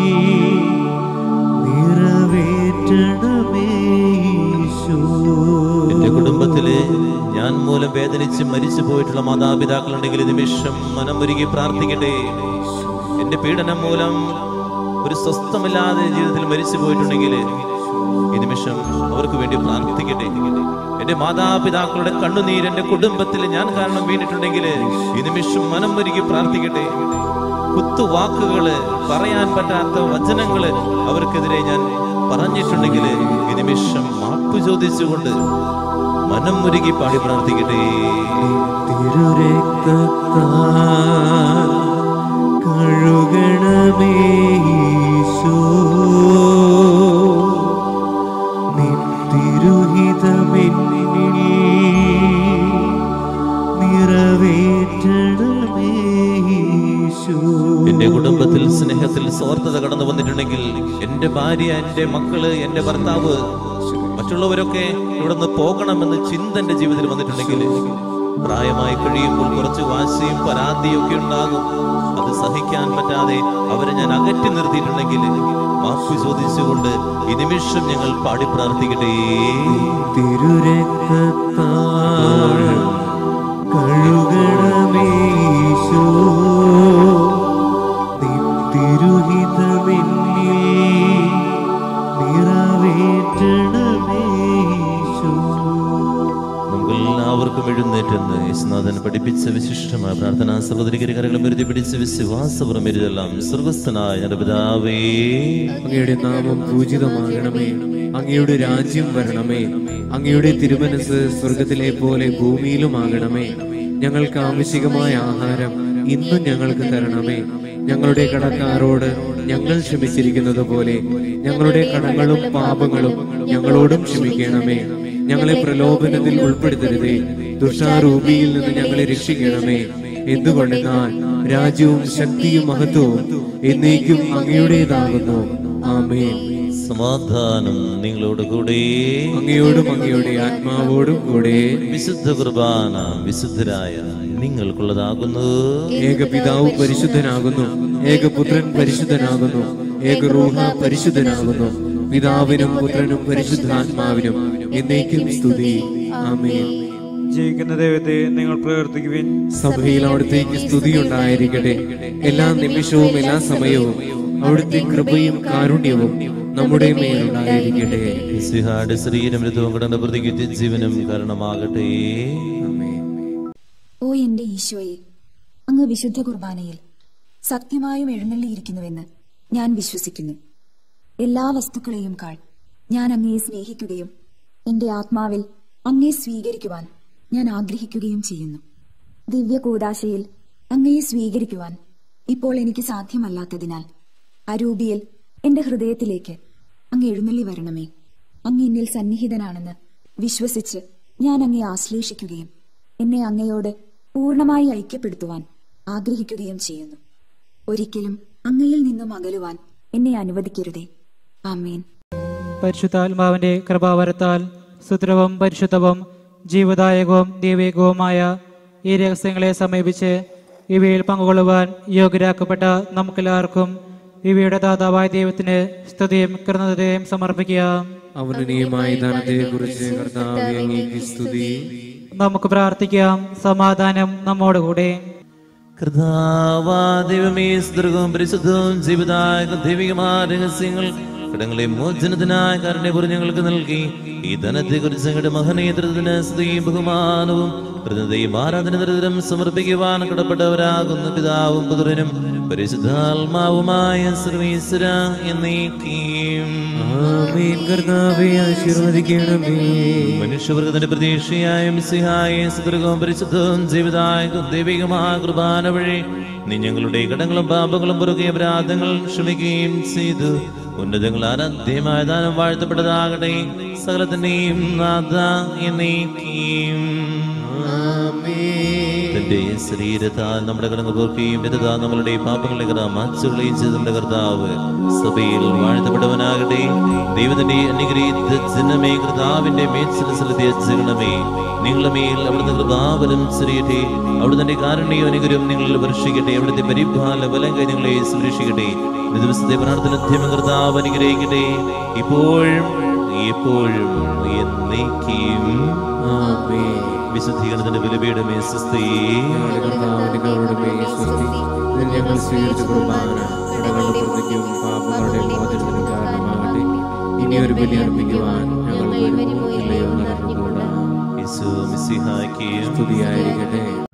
S5: നിറവേറ്റണമേ ഈശോ.
S1: എന്റെ കുടുംബത്തില് ഞാൻ മൂലം വേദനിച്ച് മരിച്ചു പോയിട്ടുള്ള മാതാപിതാക്കളുണ്ടെങ്കിൽ നിമിഷം മനമൊരുക്കി പ്രാർത്ഥിക്കട്ടെ. എന്റെ പീഡനം മൂലം ഒരു സ്വസ്ഥമില്ലാതെ ജീവിതത്തിൽ മരിച്ചു പോയിട്ടുണ്ടെങ്കിൽ ഈ നിമിഷം അവർക്ക് വേണ്ടി പ്രാർത്ഥിക്കട്ടെ. എന്റെ മാതാപിതാക്കളുടെ കണ്ണുനീര് എന്റെ കുടുംബത്തിൽ ഞാൻ കാരണം വീണിട്ടുണ്ടെങ്കിൽ ഈ നിമിഷം മനം ഒരുക്കി പ്രാർത്ഥിക്കട്ടെ. കുത്തുവാക്കുകള്, പറയാൻ പറ്റാത്ത വചനങ്ങള് അവർക്കെതിരെ ഞാൻ പറഞ്ഞിട്ടുണ്ടെങ്കിൽ ഈ നിമിഷം മാപ്പ് ചോദിച്ചുകൊണ്ട് മനം ഒരുക്കി പാടി പ്രാർത്ഥിക്കട്ടെ.
S5: തിരുരക്തത്താൽ കഴുകണമേ ഈശോ നിൻ തിരുഹിതമെന്നിൽ നിറവേറ്റണമേ ഈശോ.
S1: എന്റെ കുടുംബത്തിൽ സ്നേഹത്തിൽ സ്വാർത്ഥത കടന്നു വന്നിട്ടുണ്ടെങ്കിൽ, എന്റെ ഭാര്യ, എന്റെ മക്കള്, എന്റെ ഭർത്താവ്, മറ്റുള്ളവരൊക്കെ ഇവിടുന്ന് പോകണമെന്ന് ചിന്ത എന്റെ ജീവിതത്തിൽ വന്നിട്ടുണ്ടെങ്കിൽ, പ്രായമായി കഴിയുമ്പോൾ കുറച്ച് വാശിയും പരാതിയും ഒക്കെ ഉണ്ടാകും. അത് സഹിക്കാൻ പറ്റാതെ അവരെ ഞാൻ അകറ്റി നിർത്തിയിട്ടുണ്ടെങ്കിൽ മാപ്പ് ചോദിച്ചുകൊണ്ട് ഈ നിമിഷം ഞങ്ങൾ പാടി പ്രാർത്ഥിക്കട്ടെ.
S5: തിരുരക്തത്താൽ കഴുകണമേ ഈശോ നിൻ തിരുഹിതമെന്നിൽ നിറവേറ്റണമേ ഈശോ.
S1: നമുക്കെല്ലാവർക്കും എഴുന്നേറ്റെന്ന് യേശുനാഥൻ പഠിപ്പിച്ച വിശിഷ്ടമായ പ്രാർത്ഥന സഹോദരികരെ കരകളും എഴുതി പിടിച്ച് വിശ്വാസപുറം എഴുതെല്ലാം. സ്വർഗസ്ഥനായ ഞങ്ങളുടെ പിതാവേ,
S2: അങ്ങയുടെ നാമം പൂജിതമാകണമേ, അങ്ങയുടെ രാജ്യം വരണമേ, അങ്ങയുടെ തിരുമനസ് സ്വർഗത്തിലെ പോലെ ഭൂമിയിലുമാകണമേ. ഞങ്ങൾക്ക് ആവശ്യമായ ആഹാരം ഇന്നും ഞങ്ങൾക്ക് തരണമേ. ഞങ്ങളുടെ കടക്കാരോട് ഞങ്ങൾ ക്ഷമിച്ചിരിക്കുന്നത് പോലെ ഞങ്ങളുടെ കടങ്ങളും പാപങ്ങളും ഞങ്ങളോടും ക്ഷമിക്കണമേ. ഞങ്ങളെ പ്രലോഭനത്തിൽ ഉൾപ്പെടുത്തരുതേ, ദുഷ്ടാരൂപിയിൽ നിന്ന് ഞങ്ങളെ രക്ഷിക്കണമേ. എന്തുകൊണ്ടെന്നാൽ രാജ്യവും ശക്തിയും മഹത്വവും എന്നേക്കും അങ്ങയുടേതാകുന്നു. ആമേൻ.
S1: സമാധാനം നിങ്ങളോട് കൂടെ,
S2: അങ്ങയോടും അങ്ങയുടെ ആത്മാവോടും കൂടെ.
S1: വിശുദ്ധ കുർബാന വിശുദ്ധരായ നിങ്ങൾക്കുള്ളതാകുന്നു.
S2: ഏകപിതാവ് പരിശുദ്ധനാകുന്നു, ഏകപുത്രൻ പരിശുദ്ധനാകുന്നു, ഏകറൂഹ പരിശുദ്ധനാകുന്നു. പിതാവിനും പുത്രനും പരിശുദ്ധാത്മാവിനും എന്നേക്കും സ്തുതി. ആമേൻ.
S4: ജയിക്കുന്ന ദൈവത്തെ നിങ്ങൾ പ്രവർത്തിക്കുവിൻ.
S2: സഭയിൽ അവിടുത്തേക്ക് സ്തുതി ഉണ്ടായിരിക്കട്ടെ. എല്ലാ നിമിഷവും എല്ലാ സമയവും അവിടുത്തെ കൃപയും കാരുണ്യവും നമ്മുടെ മേലുണ്ടായിരിക്കട്ടെ.
S1: മിശിഹായുടെ ശരീരം രക്തവും കടന്ന പ്രതിക്ക് ജീവനും കാരണമാകട്ടെ.
S6: ഓ എന്റെ ഈശോയെ, അങ്ങ് വിശുദ്ധ കുർബാനയിൽ സത്യമായും എഴുന്നള്ളിയിരിക്കുന്നുവെന്ന് ഞാൻ വിശ്വസിക്കുന്നു. എല്ലാ വസ്തുക്കളെയും കാൾ ഞാൻ അങ്ങയെ സ്നേഹിക്കുകയും എന്റെ ആത്മാവിൽ അങ്ങയെ സ്വീകരിക്കുവാൻ ഞാൻ ആഗ്രഹിക്കുകയും ചെയ്യുന്നു. ദിവ്യ കൂദാശയിൽ അങ്ങയെ സ്വീകരിക്കുവാൻ ഇപ്പോൾ എനിക്ക് സാധ്യമല്ലാത്തതിനാൽ അരൂപിയിൽ എന്റെ ഹൃദയത്തിലേക്ക് അങ്ങ് എഴുന്നള്ളി വരണമേ. അങ്ങ് എന്നിൽ സന്നിഹിതനാണെന്ന് വിശ്വസിച്ച് ഞാൻ അങ്ങയെ ആശ്ലേഷിക്കുകയും എന്നെ അങ്ങയോട് പൂർണ്ണമായി ഐക്യപ്പെടുത്തുവാൻ ആഗ്രഹിക്കുകയും ചെയ്യുന്നു. ഒരിക്കലും അങ്ങയിൽ നിന്നും അകലുവാൻ എന്നെ അനുവദിക്കരുതേ. ആമേൻ.
S3: പരിശുദ്ധാത്മാവിന്റെ കൃപാവരത്താൽ സുദ്രവവും പരിശുദ്ധവും ജീവദായകവും ദൈവികവുമായ ഈ രഹസ്യങ്ങളെ സമീപിച്ച് ഇവയിൽ പങ്കുകൊള്ളുവാൻ യോഗ്യരാക്കപ്പെട്ട നമുക്കെല്ലാവർക്കും ഇവയുടെ ദാതാവായ ദൈവത്തിന് സ്തുതിയും കൃതജ്ഞതയും സമർപ്പിക്കാം.
S2: അവനുനീയമായ ദാനത്തെ കുറിച്ച് കർത്താവേ അങ്ങേക്ക് സ്തുതി.
S3: നമുക്ക് പ്രാർത്ഥിക്കാം. സമാധാനം നമ്മോടുകൂടെ.
S1: കർത്താവാ ദൈവമേ, സ്തുതിയും പരിശുദ്ധവും ജീവദായക ദൈവികമായ രഹസ്യങ്ങൾ കടങ്ങളെ മോചനത്തിനായ കാരുണ്യപൂർവ്വം ഞങ്ങൾക്ക് നൽകി ഈ ധനത്തെ കുറിച്ച് ഞങ്ങളുടെ മഹനീയത്തിന് സ്തുതിയും ബഹുമാനവും കൃതജ്ഞതയും ആരാധന നിരന്തരം സമർപ്പിക്കുവാൻ കടപ്പെട്ടവരാകുന്ന പിതാവും പുത്രനും പരിശുദ്ധാത്മാവുമായ സർവീശ്വര എന്നേക്കും.
S5: ആമേൻ. കർത്താവേ ആശീർവദിക്കണമേ.
S1: മനുഷ്യവർഗത്തിന്റെ പ്രതീക്ഷയായ മിശിഹായെ സ്തുതിയും പരിശുദ്ധവും ജീവിതായ ദൈവികമായ കുർബാന വഴി നീ ഞങ്ങളുടെ കടങ്ങളും പാപങ്ങളും പുറകെ അപരാധങ്ങൾ ക്ഷമിക്കുകയും ചെയ്തു. ഉന്നതങ്ങൾ ആരാധ്യമായ ദാനം വാഴ്ത്തപ്പെട്ടതാകട്ടെ. സകലത്തിന്റെയും നാഥ എന്നേക്കും. തന്റെ ശരീരത്താൽ നമ്മുടെ കടങ്ങൾ പോർക്കുകയും രഥതാ നമ്മളുടെ പാപങ്ങളെ മാച്ചുകളെയും ചെയ്ത നമ്മുടെ കർത്താവ് സഭയിൽ വാഴ്ത്തപ്പെട്ടവനാകട്ടെ. ദൈവത്തിന്റെ അനുഗ്രഹീത ജനമേ, കർത്താവിന്റെ മേൽസലസലമേ, നിങ്ങളുടെ മേൽ അവിടുന്ന് കൃപാവരം ചെറിയട്ടെ. അവിടുത്തെ കാരുണ്യവും അനുഗ്രഹവും നിങ്ങളിൽ വർഷിക്കട്ടെ. അവിടുത്തെ പരിപാല ബലം കൈ നിങ്ങളെ സംരക്ഷിക്കട്ടെ. ദിവസത്തെ പ്രാർത്ഥന കർത്താവ് അനുഗ്രഹിക്കട്ടെ, ഇപ്പോഴും എപ്പോഴും എന്നേക്കും. വിശുദ്ധീകരണത്തിന്റെ ബലിപീഠമേ സ്വസ്തി.
S2: ഞങ്ങൾ സ്വീകരിച്ച കുർബാന കടകളുടെ പ്രതിക്കും പാപങ്ങളുടെ മോചനത്തിനും കാരണമാകട്ടെ. ഇനിയൊരു ബലി അർപ്പിക്കുവാൻ ഞങ്ങൾ സ്തുതിയായിരിക്കട്ടെ.